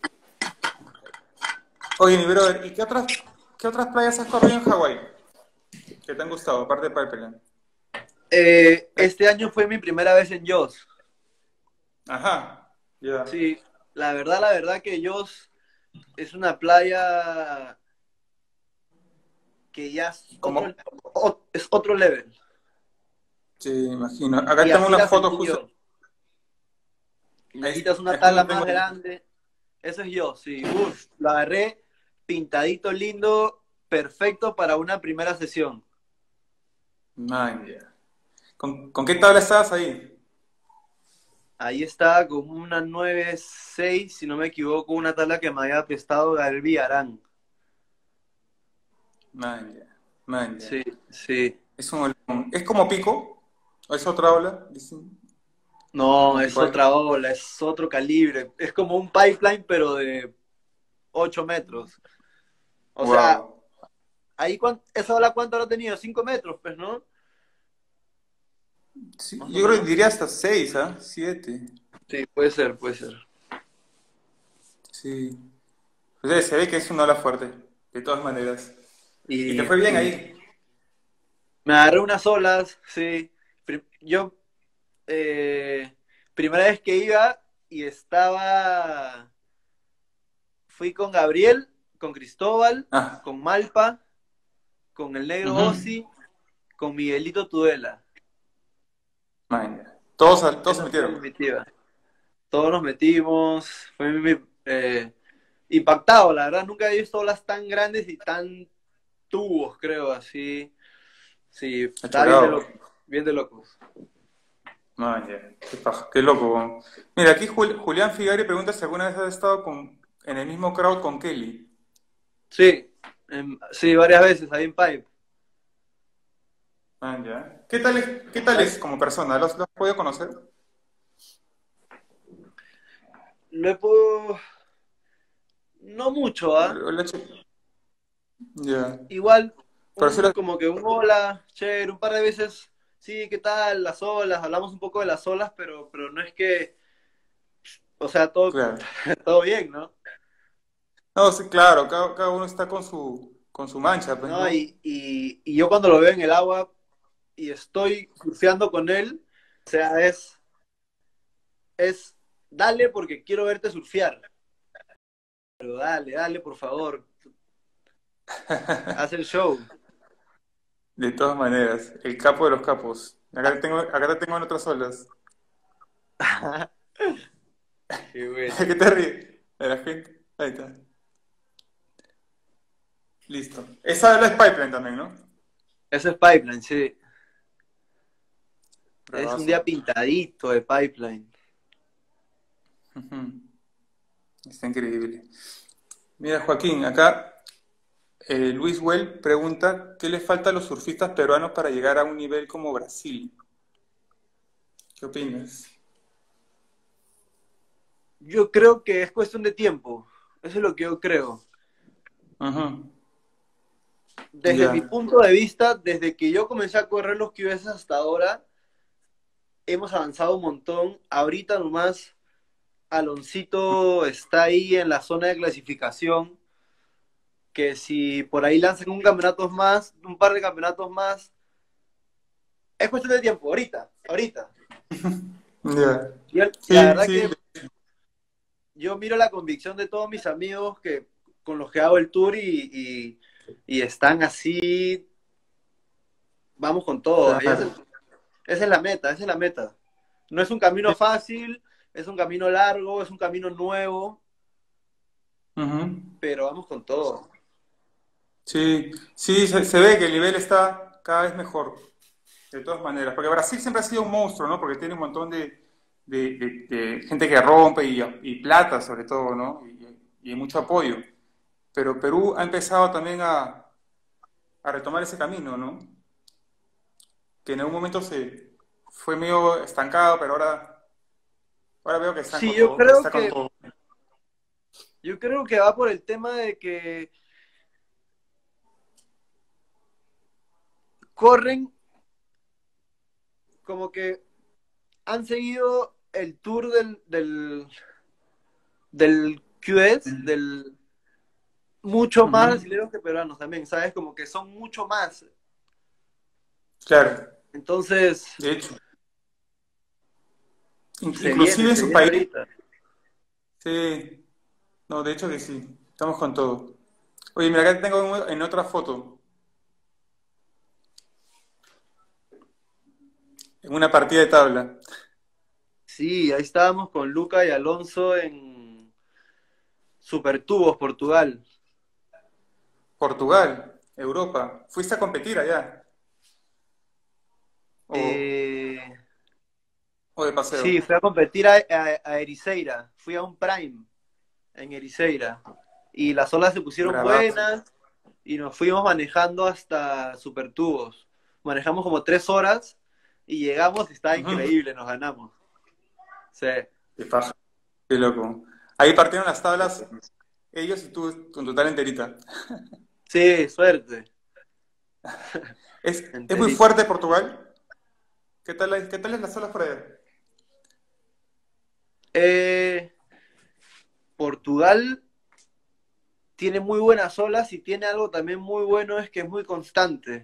Oye, mi brother, ¿y qué otras, qué otras playas has corrido en Hawái que te han gustado, aparte de Pipeline? Eh, este año fue mi primera vez en Jos. Ajá, ya. Sí, la verdad, la verdad que Jos es una playa que ya es otro, ¿Cómo? o- es otro level. Sí, me imagino. Acá Y tengo así una la foto sentí justo. yo. Ahí, Necesitas una aquí tabla lo más tengo yo. grande. Eso es yo, sí. Uf, lo agarré pintadito, lindo, perfecto para una primera sesión. Man, ya. ¿Con, con qué tabla estabas ahí? Ahí está con una nueve seis, si no me equivoco, una tabla que me había prestado Galvi Arán. Man, ya. Man, ya. Sí, sí. Es un olón. ¿Es como pico? ¿O es otra ola? Dicen. No, Como es pico alto. otra ola, es otro calibre. Es como un pipeline, pero de ocho metros. O sea, Wow. ahí cuán- esa ola cuánto habrá tenido, cinco metros, pues, ¿no? Sí, Más o yo creo que menos. diría hasta seis, ¿ah? Siete. Sí, puede ser, puede ser. Sí. Pues se ve que es una ola fuerte, de todas maneras. Y te Y, fue bien y ahí. me agarré unas olas, sí. Pri- Yo, eh, primera vez que iba y estaba, fui con Gabriel, con Cristóbal, Ah, con Malpa, con el negro ujú. Ozzy, con Miguelito Tudela. Man, ya. Todos, al- todos se Esa fue mi metieron. comitiva. Todos nos metimos, fue mi, eh, impactado, la verdad, nunca he visto olas tan grandes y tan tubos, creo, así. Sí, estaba bien de Achorado. loco, bien de locos. Man, ya. Qué paja, qué loco, weón. Mira, aquí Jul- Julián Figari pregunta si alguna vez has estado con, en el mismo crowd con Kelly. Sí, em, sí, varias veces ahí en Pipe. Man, ya. ¿Qué tal es, qué tal Ahí- es como persona? ¿Lo has, lo has podido conocer? Lo he podido, no mucho, ¿ah? Lo- lo he hecho- Ya. Igual, Pero sí un, lo- como que un hola, chévere, un par de veces, sí, ¿qué tal? Las olas, hablamos un poco de las olas, pero, pero no es que, o sea, todo, claro. todo bien, ¿no? No, sí, claro, cada, cada uno está con su, con su mancha, pues, ¿No? ¿no? Y, y, y yo cuando lo veo en el agua y estoy surfeando con él, o sea, es, es, dale porque quiero verte surfear, pero dale, dale, por favor, haz el show. De todas maneras, el capo de los capos. Acá te tengo, acá te tengo en otras olas. Qué bueno. ¿Qué te ríes? De la gente. Ahí está. Listo. Esa ola es pipeline también, ¿no? Eso es Pipeline, sí. Es un día Bravazo. pintadito de Pipeline. Ujú. Está increíble. Mira, Joaquín, acá eh, Luis Well pregunta, ¿qué le falta a los surfistas peruanos para llegar a un nivel como Brasil? ¿Qué opinas? Yo creo que es cuestión de tiempo. Eso es lo que yo creo. Ujú. Desde mi Ya. punto de vista, desde que yo comencé a correr los Q S hasta ahora, hemos avanzado un montón. Ahorita nomás Aloncito está ahí en la zona de clasificación, que si por ahí lanzan un campeonato más, un par de campeonatos más, es cuestión de tiempo, ahorita, ahorita. Ya. Yo, la Sí, verdad sí, que yo miro la convicción de todos mis amigos que con los que hago el tour y, y, y están así, vamos con todo. Y esa, claro. esa es la meta, esa es la meta. No es un camino fácil, es un camino largo, es un camino nuevo, Ujú. pero vamos con todo. Sí, sí, se, se ve que el nivel está cada vez mejor, de todas maneras. Porque Brasil siempre ha sido un monstruo, ¿no? Porque tiene un montón de, de- de- de gente que rompe y, y plata, sobre todo, ¿no? Y, y mucho apoyo. Pero Perú ha empezado también a, a retomar ese camino, ¿no? Que en algún momento se fue medio estancado, pero ahora, ahora veo que están Sí, con yo todo, creo está con que, todo. yo creo que va por el tema de que corren como que han seguido el tour del, del, del Q S, del mucho más Ujú. brasileños que peruanos también, ¿sabes? Como que son mucho más. Claro, Entonces, de hecho, in- se viene, inclusive en se su viene país, ahorita. sí, no, de hecho que sí, estamos con todo. Oye, mira, acá tengo en en otra foto, en una partida de tabla. Sí, ahí estábamos con Luca y Alonso en Supertubos, Portugal. Portugal, Europa. ¿Fuiste a competir allá? ¿O, Eh, o de paseo? sí, fui a competir a, a, a Ericeira. Fui a un Prime en Ericeira. Y las olas se pusieron Bravazo. buenas y nos fuimos manejando hasta Supertubos. Manejamos como tres horas y llegamos y estaba Ujú. increíble, nos ganamos. Sí, Qué paja, qué loco. Ahí partieron las tablas ellos y tú con tu tal enterita. sí, suerte. ¿Es, es muy Enterita. fuerte Portugal? ¿Qué tal, qué tal es las olas por allá? Eh, Portugal tiene muy buenas olas y tiene algo también muy bueno, es que es muy constante.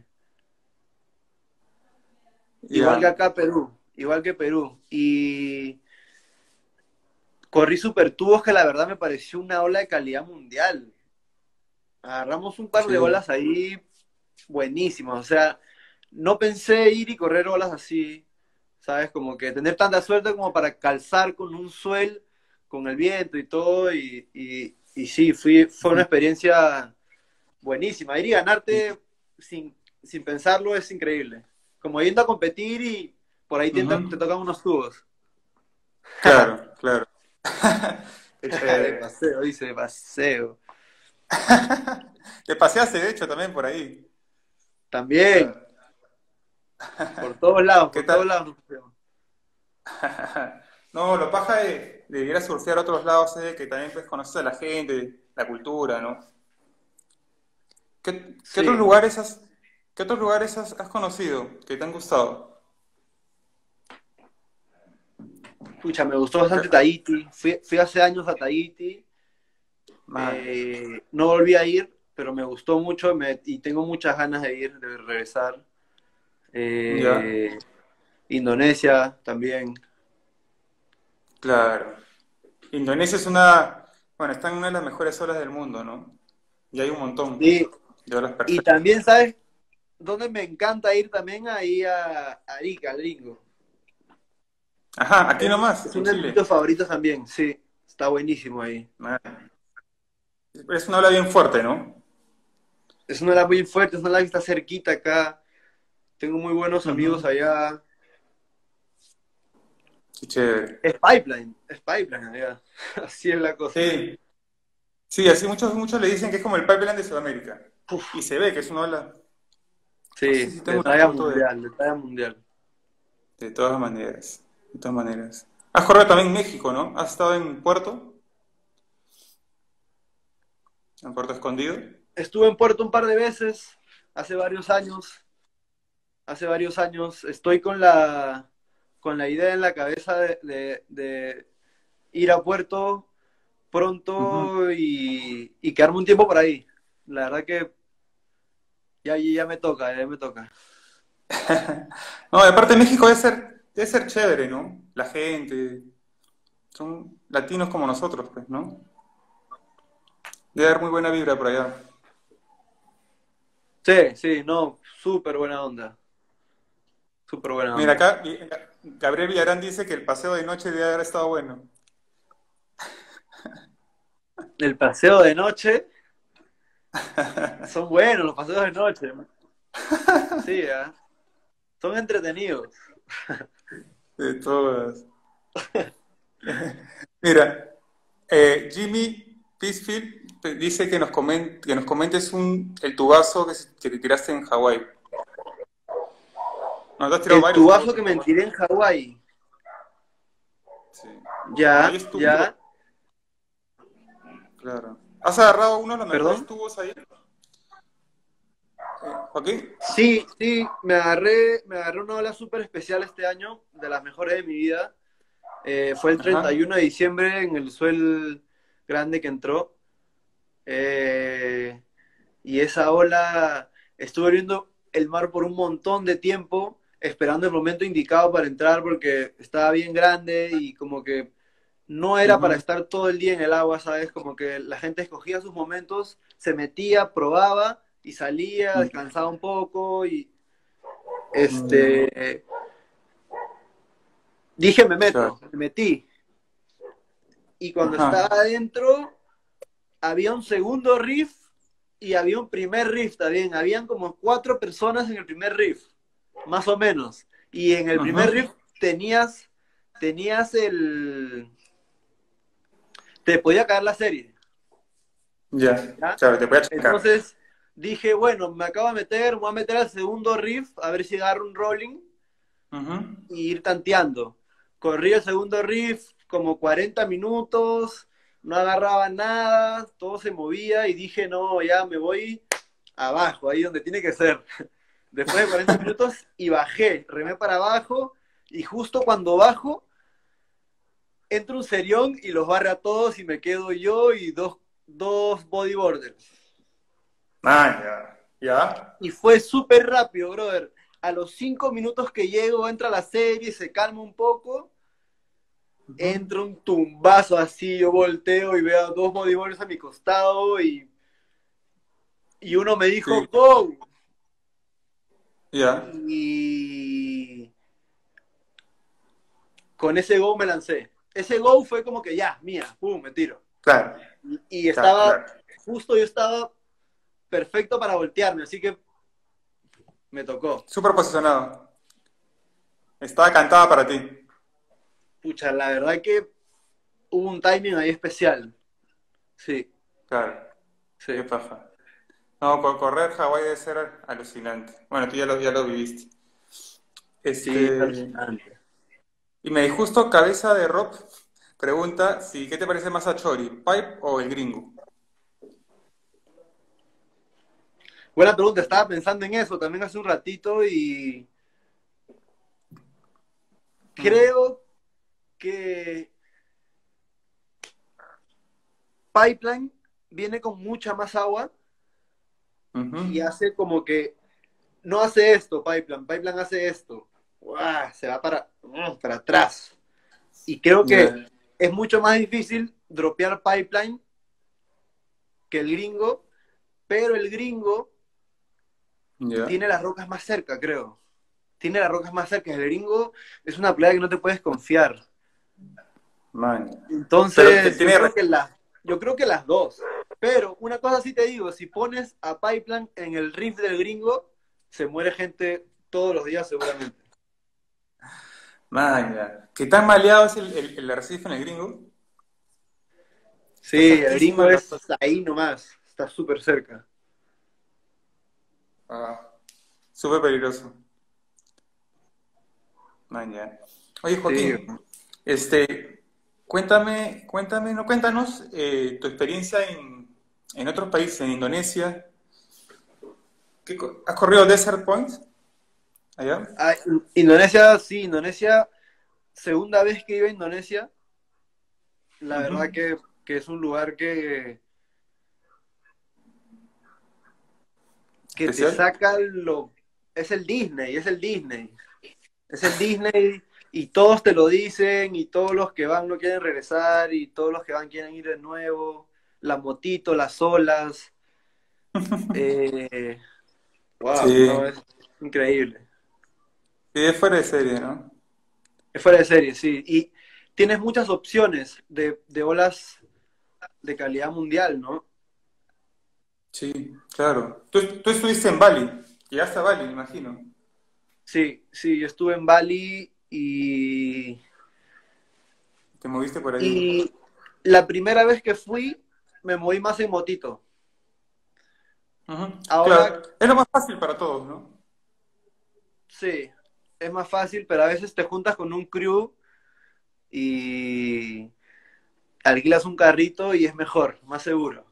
Igual que Ya. acá Perú, igual que Perú. Y corrí super tubos que la verdad me pareció una ola de calidad mundial. Agarramos un par de Sí. olas ahí buenísimas. O sea, no pensé ir y correr olas así, ¿sabes? Como que tener tanta suerte como para calzar con un swell, con el viento y todo. Y, y, y sí, fui, fue una experiencia buenísima. Ir y ganarte sin, sin pensarlo es increíble. Como yendo a competir y por ahí te, te Ujú. tocan unos tubos. Claro, claro. Qué De chévere. paseo, dice, de paseo. Te paseaste, de hecho, también por ahí. También, Claro. por todos lados, ¿Qué por todos tal? lados nos paseamos. No, lo paja de, de ir a surfear a otros lados es que también pues, conoces a la gente, la cultura, ¿no? ¿Qué, qué otros Sí, lugares has, qué otros lugares has, has conocido que te han gustado? escucha, me gustó bastante ¿Qué- Tahiti. Fui, fui hace años a Tahiti. Man, Eh, no volví a ir, pero me gustó mucho me, y tengo muchas ganas de ir, de regresar. ya, Eh, Indonesia también. claro. Indonesia es una, bueno, está en una de las mejores olas del mundo, ¿no? Y hay un montón Sí, de olas y perfectas. también, ¿sabes dónde me encanta ir también? Ahí a, a Arica, al gringo. Ajá, aquí Es, nomás, es en uno de mis sitios Chile. favoritos también, sí. Está buenísimo ahí. Man, es una ola bien fuerte, ¿no? Es una ola muy fuerte, es una ola que está cerquita acá. Tengo muy buenos amigos Ujú, allá. qué chévere. Es pipeline, es pipeline allá. Así es la cosa. Sí, sí, así muchos, muchos le dicen que es como el pipeline de Sudamérica. Y Uf, se ve que es una ola. No sé sí, si tengo de una talla foto de, mundial, de talla mundial. de todas maneras. De todas maneras. Has corrido también en México, ¿no? ¿Has estado en Puerto? ¿En Puerto Escondido? Estuve en Puerto un par de veces, hace varios años. Hace varios años. Estoy con la, con la idea en la cabeza de, de, de ir a Puerto Ujú. pronto y, y quedarme un tiempo por ahí. La verdad que ya, ya me toca, ya me toca. No, aparte México debe ser, debe ser chévere, ¿no? La gente, son latinos como nosotros, pues, ¿no? Debe haber muy buena vibra por allá. Sí, sí, no, súper buena onda, súper buena Mira, onda. acá y- Gabriel Villarán dice que el paseo de noche debe haber estado bueno. El paseo de noche, son buenos los paseos de noche. Sí, ¿eh? Son entretenidos. De todas. Mira, eh, Jimmy Pisfield te dice que nos, comen- que nos comentes un, el tubazo que, se- que te tiraste en Hawái. No, te has tirado El varios tubos tubazo que en me Hawái. tiré en Hawái, Sí. Bueno, ahí ya, es tu, ya, claro. ¿Has agarrado uno de los mejores perdón. tubos ahí? Eh, ¿Joaquín? Sí, sí, me agarré, me agarré una ola súper especial este año, de las mejores de mi vida. Eh, fue el treinta y Ajá. uno de diciembre en el suel grande que entró. Eh, y esa ola, estuve viendo el mar por un montón de tiempo, esperando el momento indicado para entrar porque estaba bien grande y como que no era para Ujú, estar todo el día en el agua, ¿sabes? Como que la gente escogía sus momentos, se metía, probaba y salía, ujú, descansaba un poco y ujú. este, dije me Claro. meto, me metí. Y cuando estaba Ajá. adentro, había un segundo riff y había un primer riff también. Habían como cuatro personas en el primer riff, más o menos. Y en el primer Ujú. riff tenías, tenías el... Te podía caer la serie, Ya, ¿ya? claro, te voy a checar. Entonces dije, bueno, me acabo de meter, me voy a meter al segundo riff, a ver si agarro un rolling Ujú. y ir tanteando. Corrí el segundo riff como cuarenta minutos, no agarraba nada, todo se movía y dije, no, ya me voy abajo, ahí donde tiene que ser. Después de cuarenta minutos y bajé, remé para abajo y justo cuando bajo, entra un serión y los barre a todos y me quedo yo y dos, dos bodyboarders. Ah, ya. ¿Ya? Y fue súper rápido, brother. A los cinco minutos que llego, entra la serie, se calma un poco, Ujú. entra un tumbazo así, yo volteo y veo a dos bodyboarders a mi costado y, y uno me Sí, dijo, go. ya, Y con ese go me lancé. Ese go fue como que ya, mía, pum, me tiro. claro, Y, y claro, estaba, claro. justo yo estaba perfecto para voltearme, así que me tocó. Súper posicionado. Estaba cantada para ti. Pucha, la verdad que hubo un timing ahí especial. Sí, Claro, qué sí. paja. No, co- correr Hawái debe ser alucinante. Bueno, tú ya lo, ya lo viviste. Sí, es Este, alucinante. y me justo cabeza de Rob pregunta si ¿qué te parece más a Chori, Pipe o el gringo? Buena pregunta, estaba pensando en eso también hace un ratito y Mm, creo que Pipeline viene con mucha más agua ujú. y hace como que no hace esto, Pipeline, Pipeline hace esto. ¡Uah! Se va para, para atrás. Y creo que Ya, es mucho más difícil dropear Pipeline que el gringo, pero el gringo ya. tiene las rocas más cerca, creo. Tiene las rocas más cerca. El gringo es una playa que no te puedes confiar. Man. Pero te- Entonces, yo tiene, creo que las, yo creo que las dos. Pero una cosa sí te digo, si pones a Pipeline en el riff del gringo, se muere gente todos los días seguramente. man, ya. ¿Qué tan maleado es el, el, el arrecife en el gringo? Está Sí, el cerquísima gringo de la... es ahí nomás, está súper cerca. Ah, súper peligroso. Man, ya. Oye, Sí. Joaquín, este, cuéntame, cuéntame, no, cuéntanos eh, tu experiencia en, en otros países, en Indonesia. ¿Qué co- ¿Has corrido Desert Point allá? Ah, Indonesia, sí, Indonesia. segunda vez que iba a Indonesia, la verdad Ujú. que, que es un lugar que, que te ¿Especial? saca lo... Es el Disney, es el Disney. Es el Disney y todos te lo dicen y todos los que van no quieren regresar y todos los que van quieren ir de nuevo. La motito, las olas. Eh, wow, no, Sí, es increíble. sí, es fuera de serie, ¿no? Es fuera de serie, sí. Y tienes muchas opciones de, de olas de calidad mundial, ¿no? Sí, claro. Tú, tú estuviste en Bali, llegaste a Bali, me imagino. Sí, sí, yo estuve en Bali y, Te moviste por ahí. y la primera vez que fui me moví más en motito. Ujú. Ahora Claro, es lo más fácil para todos, ¿no? sí, es más fácil, pero a veces te juntas con un crew y alquilas un carrito y es mejor, más seguro.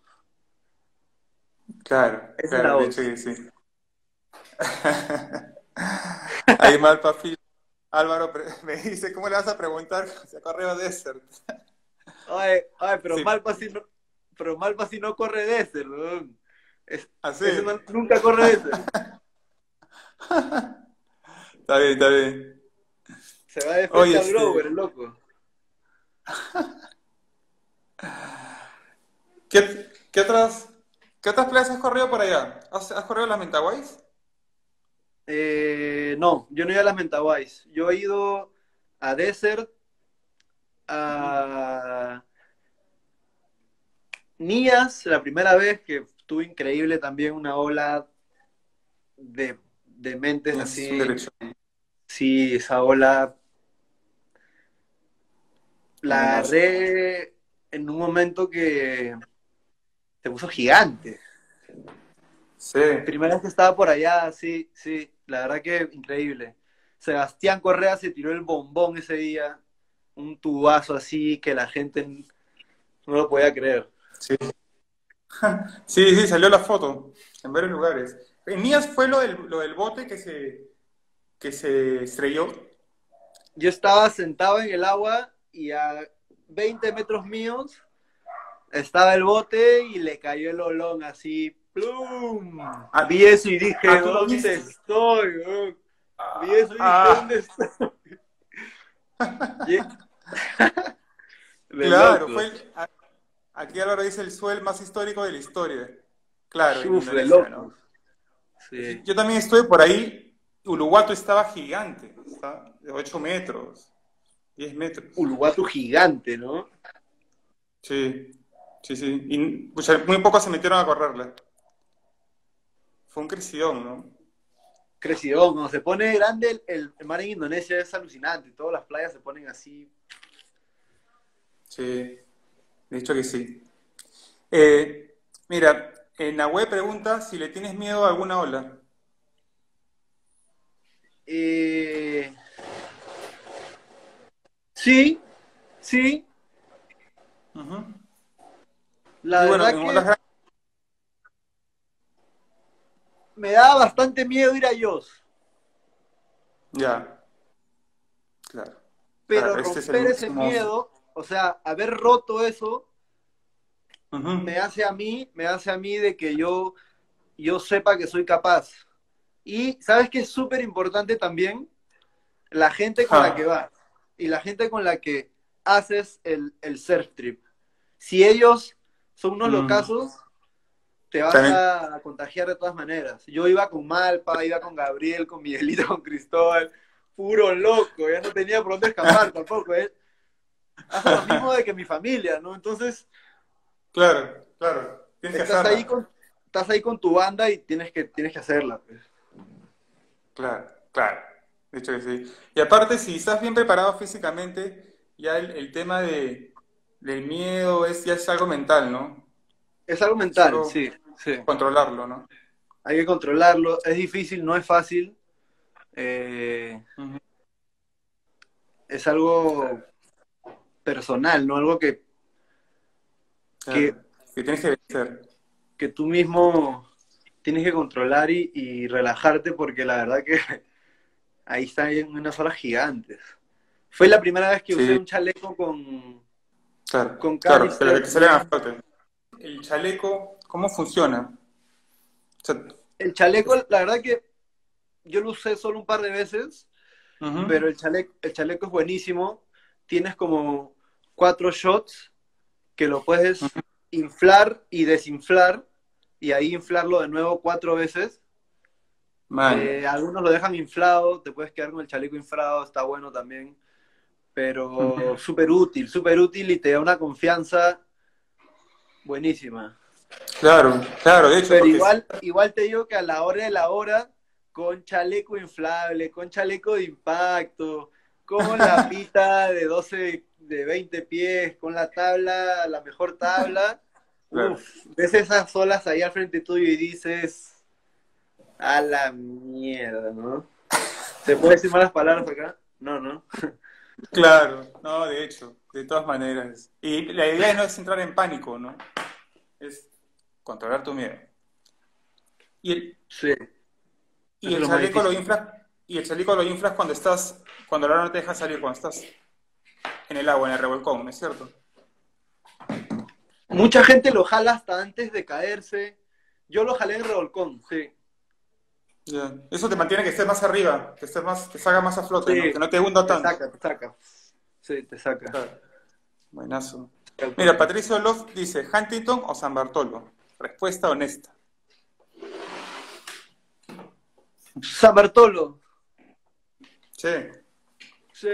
Claro, Esa es la claro, de hecho voz. que sí. Ahí Malpa Fil- Álvaro pre- me dice, ¿cómo le vas a preguntar si a Correo Desert? Ay, ay, pero Sí, Malpa sí no, pero Malpa sí no corre de ese, weón. Es, así. ese no- nunca corre de ese. Está bien, está bien. Se va de frente Oye, al Grover, este, el loco. ¿qué, qué otras, qué otras playas has corrido por allá? ¿Has, has corrido las Mentawais? Eh, no, yo no he ido a las Mentawais. Yo he ido a Desert, Ujú. a Nías, la primera vez que estuvo increíble también, una ola de, de mentes Es un así. derecho. Sí, esa ola la Buenas. agarré en un momento que se puso gigante. Sí. Primera vez que estaba por allá, sí, sí, la verdad que increíble. Sebastián Correa se tiró el bombón ese día, un tubazo así que la gente no lo podía creer. Sí. Sí, sí, salió la foto en varios lugares. En Mías fue lo del, lo del bote que se, que se estrelló. Yo estaba sentado en el agua y a veinte metros míos estaba el bote y le cayó el olón así, ¡plum! Vi Ah, eso y dije, ah, tú lo ¿dónde viste. estoy? Weón? Vi Ah, eso y dije, ¿dónde ah, estoy? Y- De claro, loco. fue el- a- aquí Álvaro dice el suel más histórico de la historia. Claro, en Uf, de Indonesia, ¿no? locos. Sí. Yo también estuve por ahí. Uluwatu estaba gigante, estaba de ocho metros, diez metros. Uluwatu gigante, ¿no? Sí, sí, sí. Y pucha, muy pocos se metieron a correrla. Fue un crecidón, ¿no? Crecidón, cuando se pone grande el, el mar en Indonesia es alucinante. Todas las playas se ponen así. Sí, de hecho que sí. Eh, mira, en la web pregunta si le tienes miedo a alguna ola. Eh, sí, sí. Ujú. La Sí, bueno, verdad en olas que grandes. me da bastante miedo ir a Jos. Ya, claro. Pero Claro, este es el romper ese máximo. miedo, o sea, haber roto eso, me Ujú. hace a mí, me hace a mí de que yo, yo sepa que soy capaz. Y, ¿sabes qué es súper importante también? La gente con la que Ja. vas y la gente con la que haces el, el surf trip. Si ellos son unos Mm. locazos, te vas También, a contagiar de todas maneras. Yo iba con Malpa, iba con Gabriel, con Miguelito, con Cristóbal, puro loco, ya no tenía por dónde escapar tampoco. ¿Eh? Hace lo mismo de que mi familia, ¿no? Entonces, claro, claro. Tienes que estás ahí hacerla. con, estás ahí con tu banda y tienes que, tienes que hacerla. Pues. Claro, claro. De hecho que sí. Y aparte, si estás bien preparado físicamente, ya el, el tema de, del miedo es, ya es algo mental, ¿no? Es algo mental, Solo sí, sí. controlarlo, ¿no? Hay que controlarlo. Es difícil, no es fácil. Eh, Ujú. es algo personal, ¿no? Algo que, que, Claro. Que tienes que vencer. que tú mismo tienes que controlar y, y relajarte porque la verdad que ahí están unas olas gigantes. Fue la primera vez que usé Sí, un chaleco con, claro, con claro, pero que canister. te salgan a flote. El chaleco, ¿cómo funciona? O sea, El chaleco, es- la verdad que yo lo usé solo un par de veces, pero ujú, el chaleco, el chaleco es buenísimo. Tienes como cuatro shots que lo puedes ujú. inflar y desinflar, y ahí inflarlo de nuevo cuatro veces. Man, Eh, algunos lo dejan inflado, te puedes quedar con el chaleco inflado, está bueno también, pero ujú. súper útil, súper útil y te da una confianza buenísima. Claro, claro, de hecho, Pero porque es- igual, igual te digo que a la hora de la hora, con chaleco inflable, con chaleco de impacto, con la pita de doce de veinte pies, con la tabla, la mejor tabla, claro. uff, ves esas olas ahí al frente tuyo y dices, a la mierda, ¿no? ¿Se puede decir malas palabras acá? No, no. Claro, no, de hecho, de todas maneras. Y la idea no es entrar en pánico, ¿no? Es controlar tu miedo. Y el, Sí, eso y es el lo más chaleco lo difícil. inflas, y el chaleco lo inflas cuando estás, cuando la hora no te deja salir, cuando estás en el agua, en el revolcón, ¿no es cierto? Mucha gente lo jala hasta antes de caerse. Yo lo jalé en revolcón, sí. Ya. Eso te mantiene que estés más arriba, que estés más, que salga más a flote, ¿no? Sí, Que no te hunda te tanto. saca, te saca. Sí, te saca. Claro, buenazo. Al Mira, toque. Patricio Love dice, ¿Huntington o San Bartolo? Respuesta honesta. San Bartolo. Sí. Sí.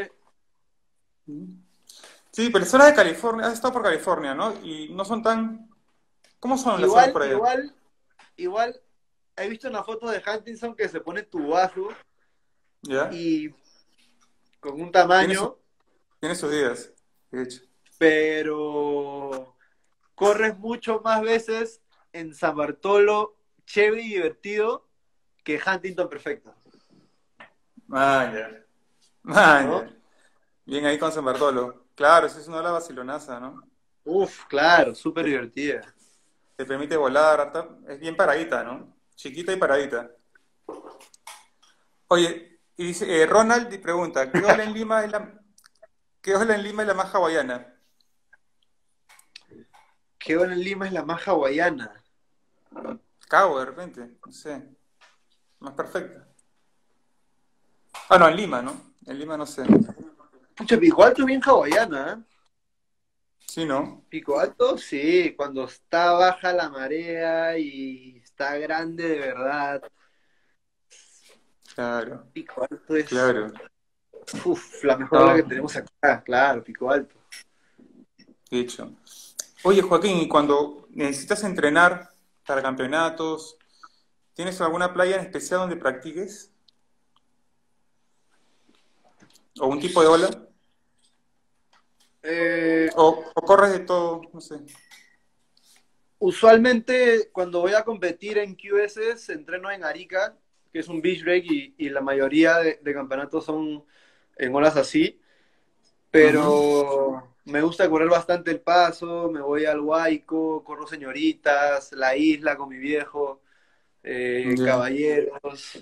Sí, personas de California, has estado por California, ¿no? Y no son tan... ¿Cómo son las olas Igual, por allá? igual, igual, he visto una foto de Huntington que se pone tubazo ¿Ya? y con un Tiene, su- tamaño, tiene sus días, de hecho. pero corres mucho más veces en San Bartolo, chévere y divertido, que Huntington perfecto, Man, ya. Man, ¿no? ya. Bien ahí con San Bartolo. Claro, esa es una ola vacilonaza, ¿no? Uf, claro, súper divertida. Te permite volar, harta- es bien paradita, ¿no? Chiquita y paradita. Oye, y dice, eh, Ronald y pregunta, ¿qué ola en Lima es la, qué ola en Lima es la más hawaiana? Qué bueno en Lima es la más hawaiana. Cabo, de repente, no sé, más perfecta. Ah, no, en Lima, ¿no? En Lima no sé. Pucha, Pico Alto es bien hawaiana, ¿eh? Sí, ¿no? Pico Alto, sí, cuando está baja la marea y está grande de verdad. Claro, Pico Alto es, claro. uf, la mejor ola que No, tenemos acá, claro, Pico Alto. de hecho. Oye, Joaquín, y cuando necesitas entrenar para campeonatos, ¿tienes alguna playa en especial donde practiques? ¿O un tipo de ola? Eh, ¿O, o corres de todo? No sé. Usualmente cuando voy a competir en Q S entreno en Arica, que es un beach break y, y la mayoría de, de campeonatos son en olas así, Ujú. pero me gusta correr bastante el paso, me voy al Huayco, corro señoritas, la isla con mi viejo, eh, Ya, caballeros.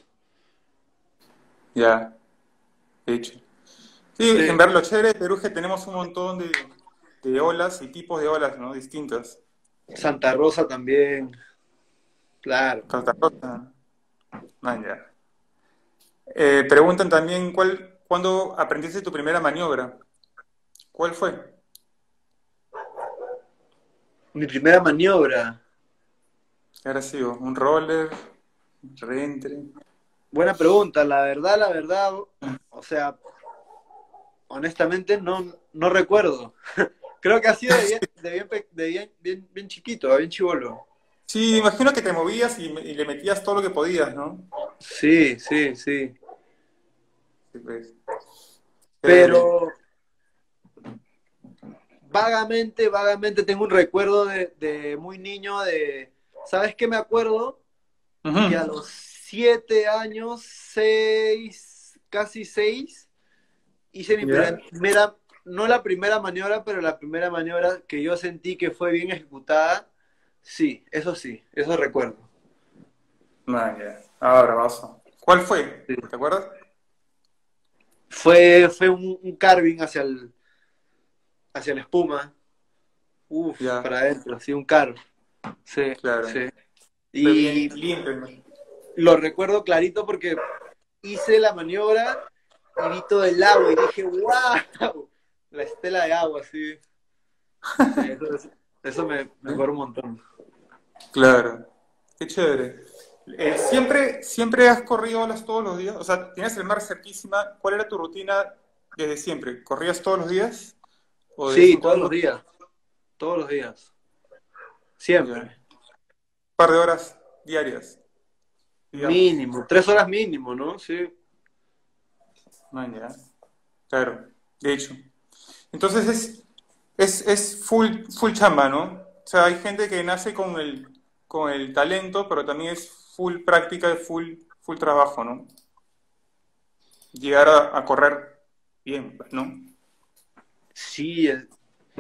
ya, de hecho. Sí, Sí, en ver lo chévere de Perú es que tenemos un montón de, de olas y tipos de olas, ¿no? Distintas. Santa Rosa también, claro. Santa Rosa, man, ya. Eh, preguntan también cuál, ¿cuándo aprendiste tu primera maniobra? ¿Cuál fue? Mi primera maniobra, ¿Qué habrá sido? ¿Un roller? ¿Un reentry? buena pregunta, la verdad, la verdad, o sea, honestamente no, no recuerdo. Creo que ha sido de bien, de bien, pe- de bien, bien, bien chiquito, bien chivolo. Sí, imagino que te movías y, me- y le metías todo lo que podías, ¿no? Sí, sí, sí. Sí, pues. Chévere. Pero vagamente, vagamente tengo un recuerdo de, de muy niño de, ¿sabes qué me acuerdo? Que a Ujú. los siete años, seis, casi seis, hice mi ¿Ya? primera, no la primera maniobra, pero la primera maniobra que yo sentí que fue bien ejecutada. Sí, eso sí, eso recuerdo. Man, ya. Ahora, vamos. ¿Cuál fue? Sí. ¿Te acuerdas? Fue, fue un, un carving hacia el, hacia la espuma. Uf, Ya, para adentro, así un carve. Sí, claro. sí. Fue bien Y limpio, imagino. lo recuerdo clarito porque hice la maniobra y vi todo el agua y dije, ¡wow! La estela de agua, sí. Sí, eso, eso me, me acuerdo un montón. Claro, qué chévere. Eh, ¿siempre, siempre has corrido olas todos los días? O sea, tienes el mar cerquísima. ¿Cuál era tu rutina desde siempre? ¿Corrías todos los días? ¿O de vez Sí, en todos los cuando? días, todos los días, Ya. Un siempre. par de horas diarias, digamos. Mínimo, tres horas mínimo, ¿no? Sí. Man, ya. Claro, de hecho. Entonces es, es, es full, full chamba, ¿no? O sea, hay gente que nace con el, con el talento, pero también es full práctica, full, full trabajo, ¿no? Llegar a, a correr bien, ¿no? Sí, el-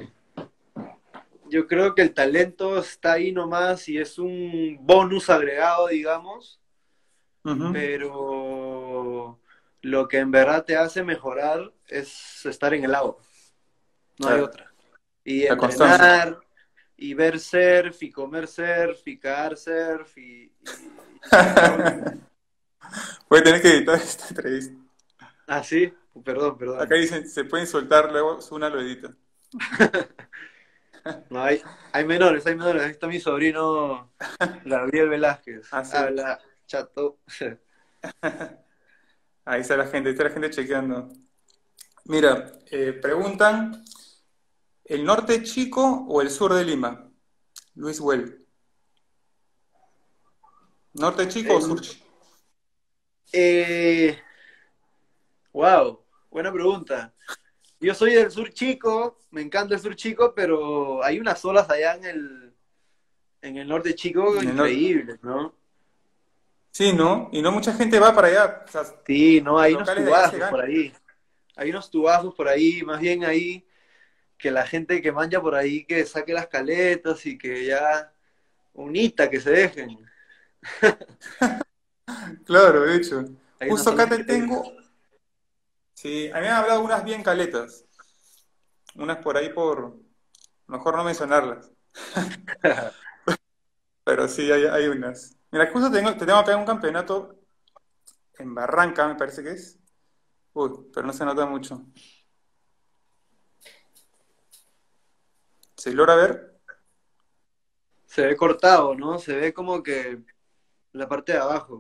yo creo que el talento está ahí nomás y es un bonus agregado, digamos, Ujú. pero lo que en verdad te hace mejorar es estar en el agua, no hay Claro, otra. Y la constancia. entrenar, y ver surf, y comer surf, y cagar surf, y, y todo. Voy a tener que editar esta entrevista. Ah, sí, perdón, Acá perdón. dicen, se pueden soltar, luego Zuna lo edita. No, hay, hay menores, hay menores. Ahí está mi sobrino Gabriel Velázquez. Ah, sí. Habla, chato. Ahí está la gente, ahí está la gente chequeando. Mira, eh, preguntan, ¿el norte chico o el sur de Lima? Luis Well. ¿Norte chico o sur El, chico? eh, wow, buena pregunta. Yo soy del sur chico, me encanta el sur chico, pero hay unas olas allá en el, en el norte chico En el norte. increíbles, ¿no? Sí, ¿no? Y no mucha gente va para allá. O sea, Sí, no, los hay unos locales de allá se tubazos por ganan. ahí. Hay unos tubazos por ahí, más bien ahí, que la gente que manja por ahí que saque las caletas y que ya unita, que se dejen. Claro, de hecho. Hay unas Justo olas acá te increíbles. tengo. Sí, a mí me han hablado unas bien caletas. Unas por ahí por. Mejor no mencionarlas. Pero sí, hay, hay unas. Mira, justo tengo, te tengo acá un campeonato en Barranca, me parece que es. Uy, pero no se nota mucho. ¿Se logra ver? Se ve cortado, ¿no? Se ve como que la parte de abajo.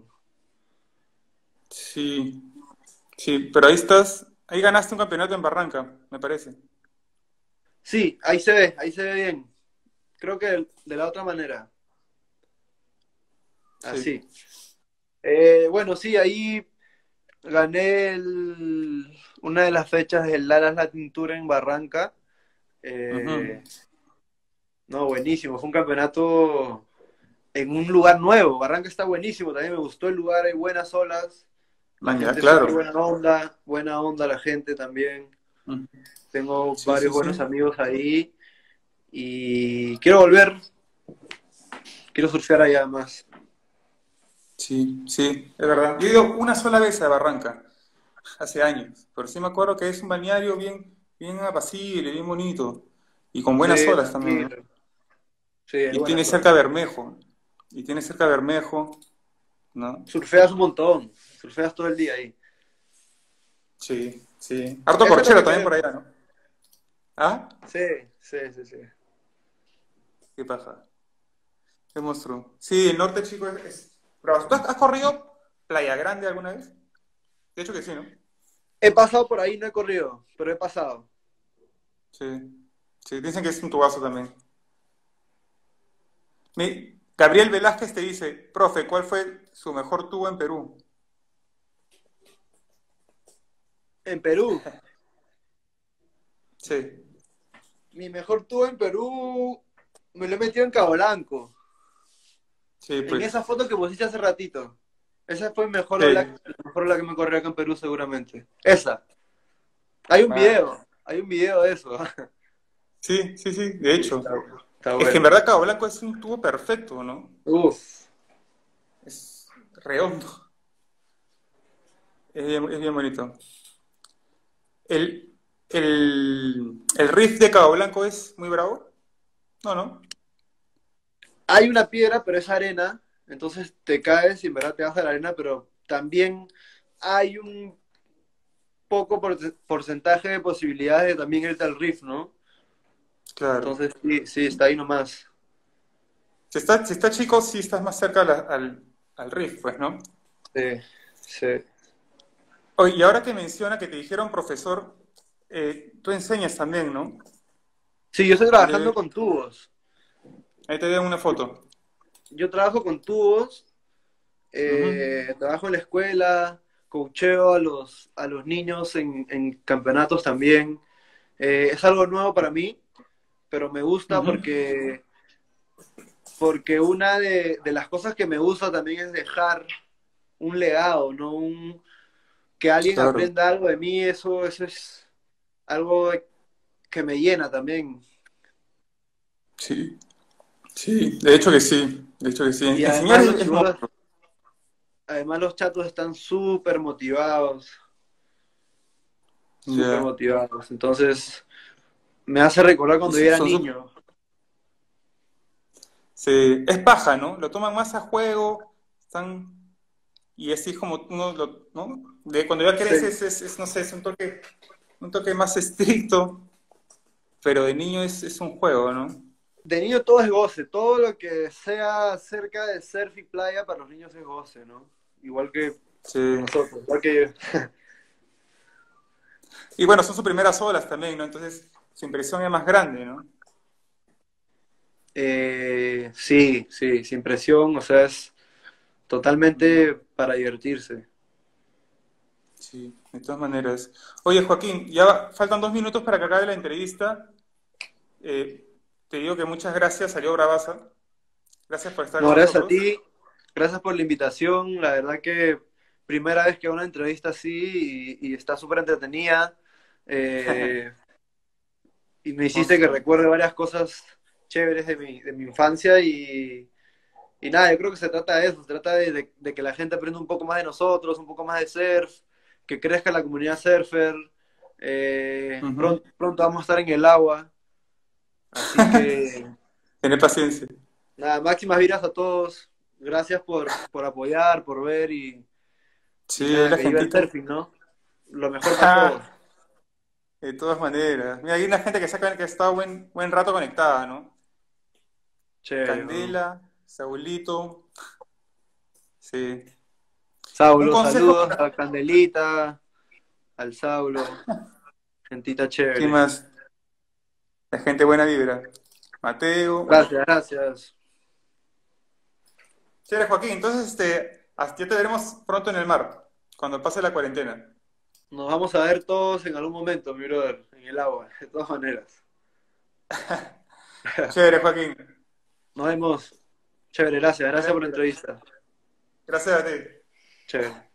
Sí, sí, pero ahí estás. Ahí ganaste un campeonato en Barranca, me parece. Sí, ahí se ve, ahí se ve bien. Creo que de la otra manera. Sí. Así. Eh, bueno, sí, ahí gané el- una de las fechas del Laras Latin Tour en Barranca. Ujú. Eh, no, buenísimo. Fue un campeonato en un lugar nuevo. Barranca está buenísimo. También me gustó el lugar. Hay buenas olas. La Man, ya, gente es súper claro. buena onda. Buena onda la gente también. Mm. Tengo Sí, varios sí, buenos sí. amigos ahí. Y quiero volver. Quiero surfear allá más. Sí, sí, es verdad. Yo he ido una sola vez a Barranca, hace años, pero sí me acuerdo que es un balneario bien, bien apacible, bien bonito, y con buenas Sí, olas también, ¿no? tranquilo. Sí, hay Y tiene buenas cerca olas. Bermejo, y tiene cerca Bermejo, ¿no? Surfeas un montón. Surfeas todo el día ahí. Sí, sí. Harto Eso es lo corchero que también por queremos. allá, ¿no? ¿Ah? Sí, sí, sí, sí. ¿Qué pasa? ¿Qué monstruo? Sí, el norte, chico, es... es bravo. ¿Tú has, has corrido Playa Grande alguna vez? De hecho que sí, ¿no? He pasado por ahí, no he corrido, pero he pasado. Sí. Sí, dicen que es un tubazo también. Mi- Gabriel Velázquez te dice, profe, ¿cuál fue su mejor tubo en Perú? En Perú, Sí, mi mejor tour en Perú me lo he metido en Cabo Blanco. sí, En esa pues. foto que pusiste hace ratito. Esa fue el mejor Sí, ola, la mejor ola que me corrió acá en Perú seguramente. Esa. Hay un man. video, hay un video de eso. Sí, sí, sí, de Sí, hecho. está, está Es que en bueno. verdad Cabo Blanco es un tubo perfecto, ¿no? Uf. Es redondo. Es bien, es bien bonito. ¿El, el, el riff de Cabo Blanco es muy bravo? No, no. Hay una piedra, pero es arena, entonces te caes y en verdad te vas a la arena, pero también hay un poco por- porcentaje de posibilidades de también irte al riff, ¿no? Claro. Entonces sí, sí, está ahí nomás. Si está, si está chico, sí estás más cerca al, al, al riff, pues, ¿no? Sí, sí. Oye, y ahora que menciona que te dijeron profesor, eh, tú enseñas también, ¿no? Sí, yo estoy Ahí, le- trabajando con tubos. ahí te veo una foto. Yo trabajo con tubos, Ujú, eh, trabajo en la escuela, coacheo a los, a los niños en, en campeonatos también. Eh, es algo nuevo para mí, pero me gusta ujú. porque, porque una de, de las cosas que me gusta también es dejar un legado, ¿no? Un, que alguien Claro, aprenda algo de mí, eso, eso es algo que me llena también. sí, sí, de hecho que sí, de hecho que sí. Y Enseñar además es, los es bueno, chibolos, además los chatos están súper motivados, súper ya. motivados. Entonces, me hace recordar Y cuando yo so- era son sup- niño. se- es paja, ¿no? Lo toman más a juego, están, y así es como uno lo, ¿no? De cuando ya Sí. creces es, es, no sé, es un toque, un toque más estricto, pero de niño es, es un juego, ¿no? De niño todo es goce, todo lo que sea cerca de surf y playa para los niños es goce, ¿no? Igual que Sí. nosotros, igual que yo. Y bueno, son sus primeras olas también, ¿no? Entonces su impresión es más grande, ¿no? Eh, sí, sí, sin presión, o sea, es Mm, totalmente para divertirse. sí, de todas maneras. Oye, Joaquín, ya va- faltan dos minutos para que acabe la entrevista. Eh, te digo que muchas gracias, salió bravaza. Gracias por estar No, con gracias a nosotros. ti, gracias por la invitación, la verdad que primera vez que hago una entrevista así y, y está súper entretenida, eh, y me hiciste que Monstruo. recuerde varias cosas chéveres de mi, de mi infancia y, y nada, yo creo que se trata de eso, se trata de, de- de que la gente aprenda un poco más de nosotros, un poco más de surf, que crezca la comunidad surfer, eh, Ujú. pronto, pronto vamos a estar en el agua, así que Tener paciencia. nada, máximas vidas a todos, gracias por, por apoyar, por ver y, Sí, y nada, la que viva el gentita. surfing, ¿no? Lo mejor para todos. De todas maneras. Mira, hay una gente que saca que está buen, buen rato conectada, ¿no? Chévere, ¿no? Candela, Saulito. Sí. Un Saulo, consejo saludos para. a Candelita, al Saulo, gentita ¿Quién chévere. más? La gente buena vibra. Mateo, bueno. Gracias, gracias. Chévere, Joaquín. Entonces, este, hasta- ya te veremos pronto en el mar, cuando pase la cuarentena. Nos vamos a ver todos en algún momento, mi brother, en el agua, de todas maneras. Chévere, Joaquín. Nos vemos. Chévere, gracias, Nos gracias por vemos. la entrevista. Gracias a ti. Chévere.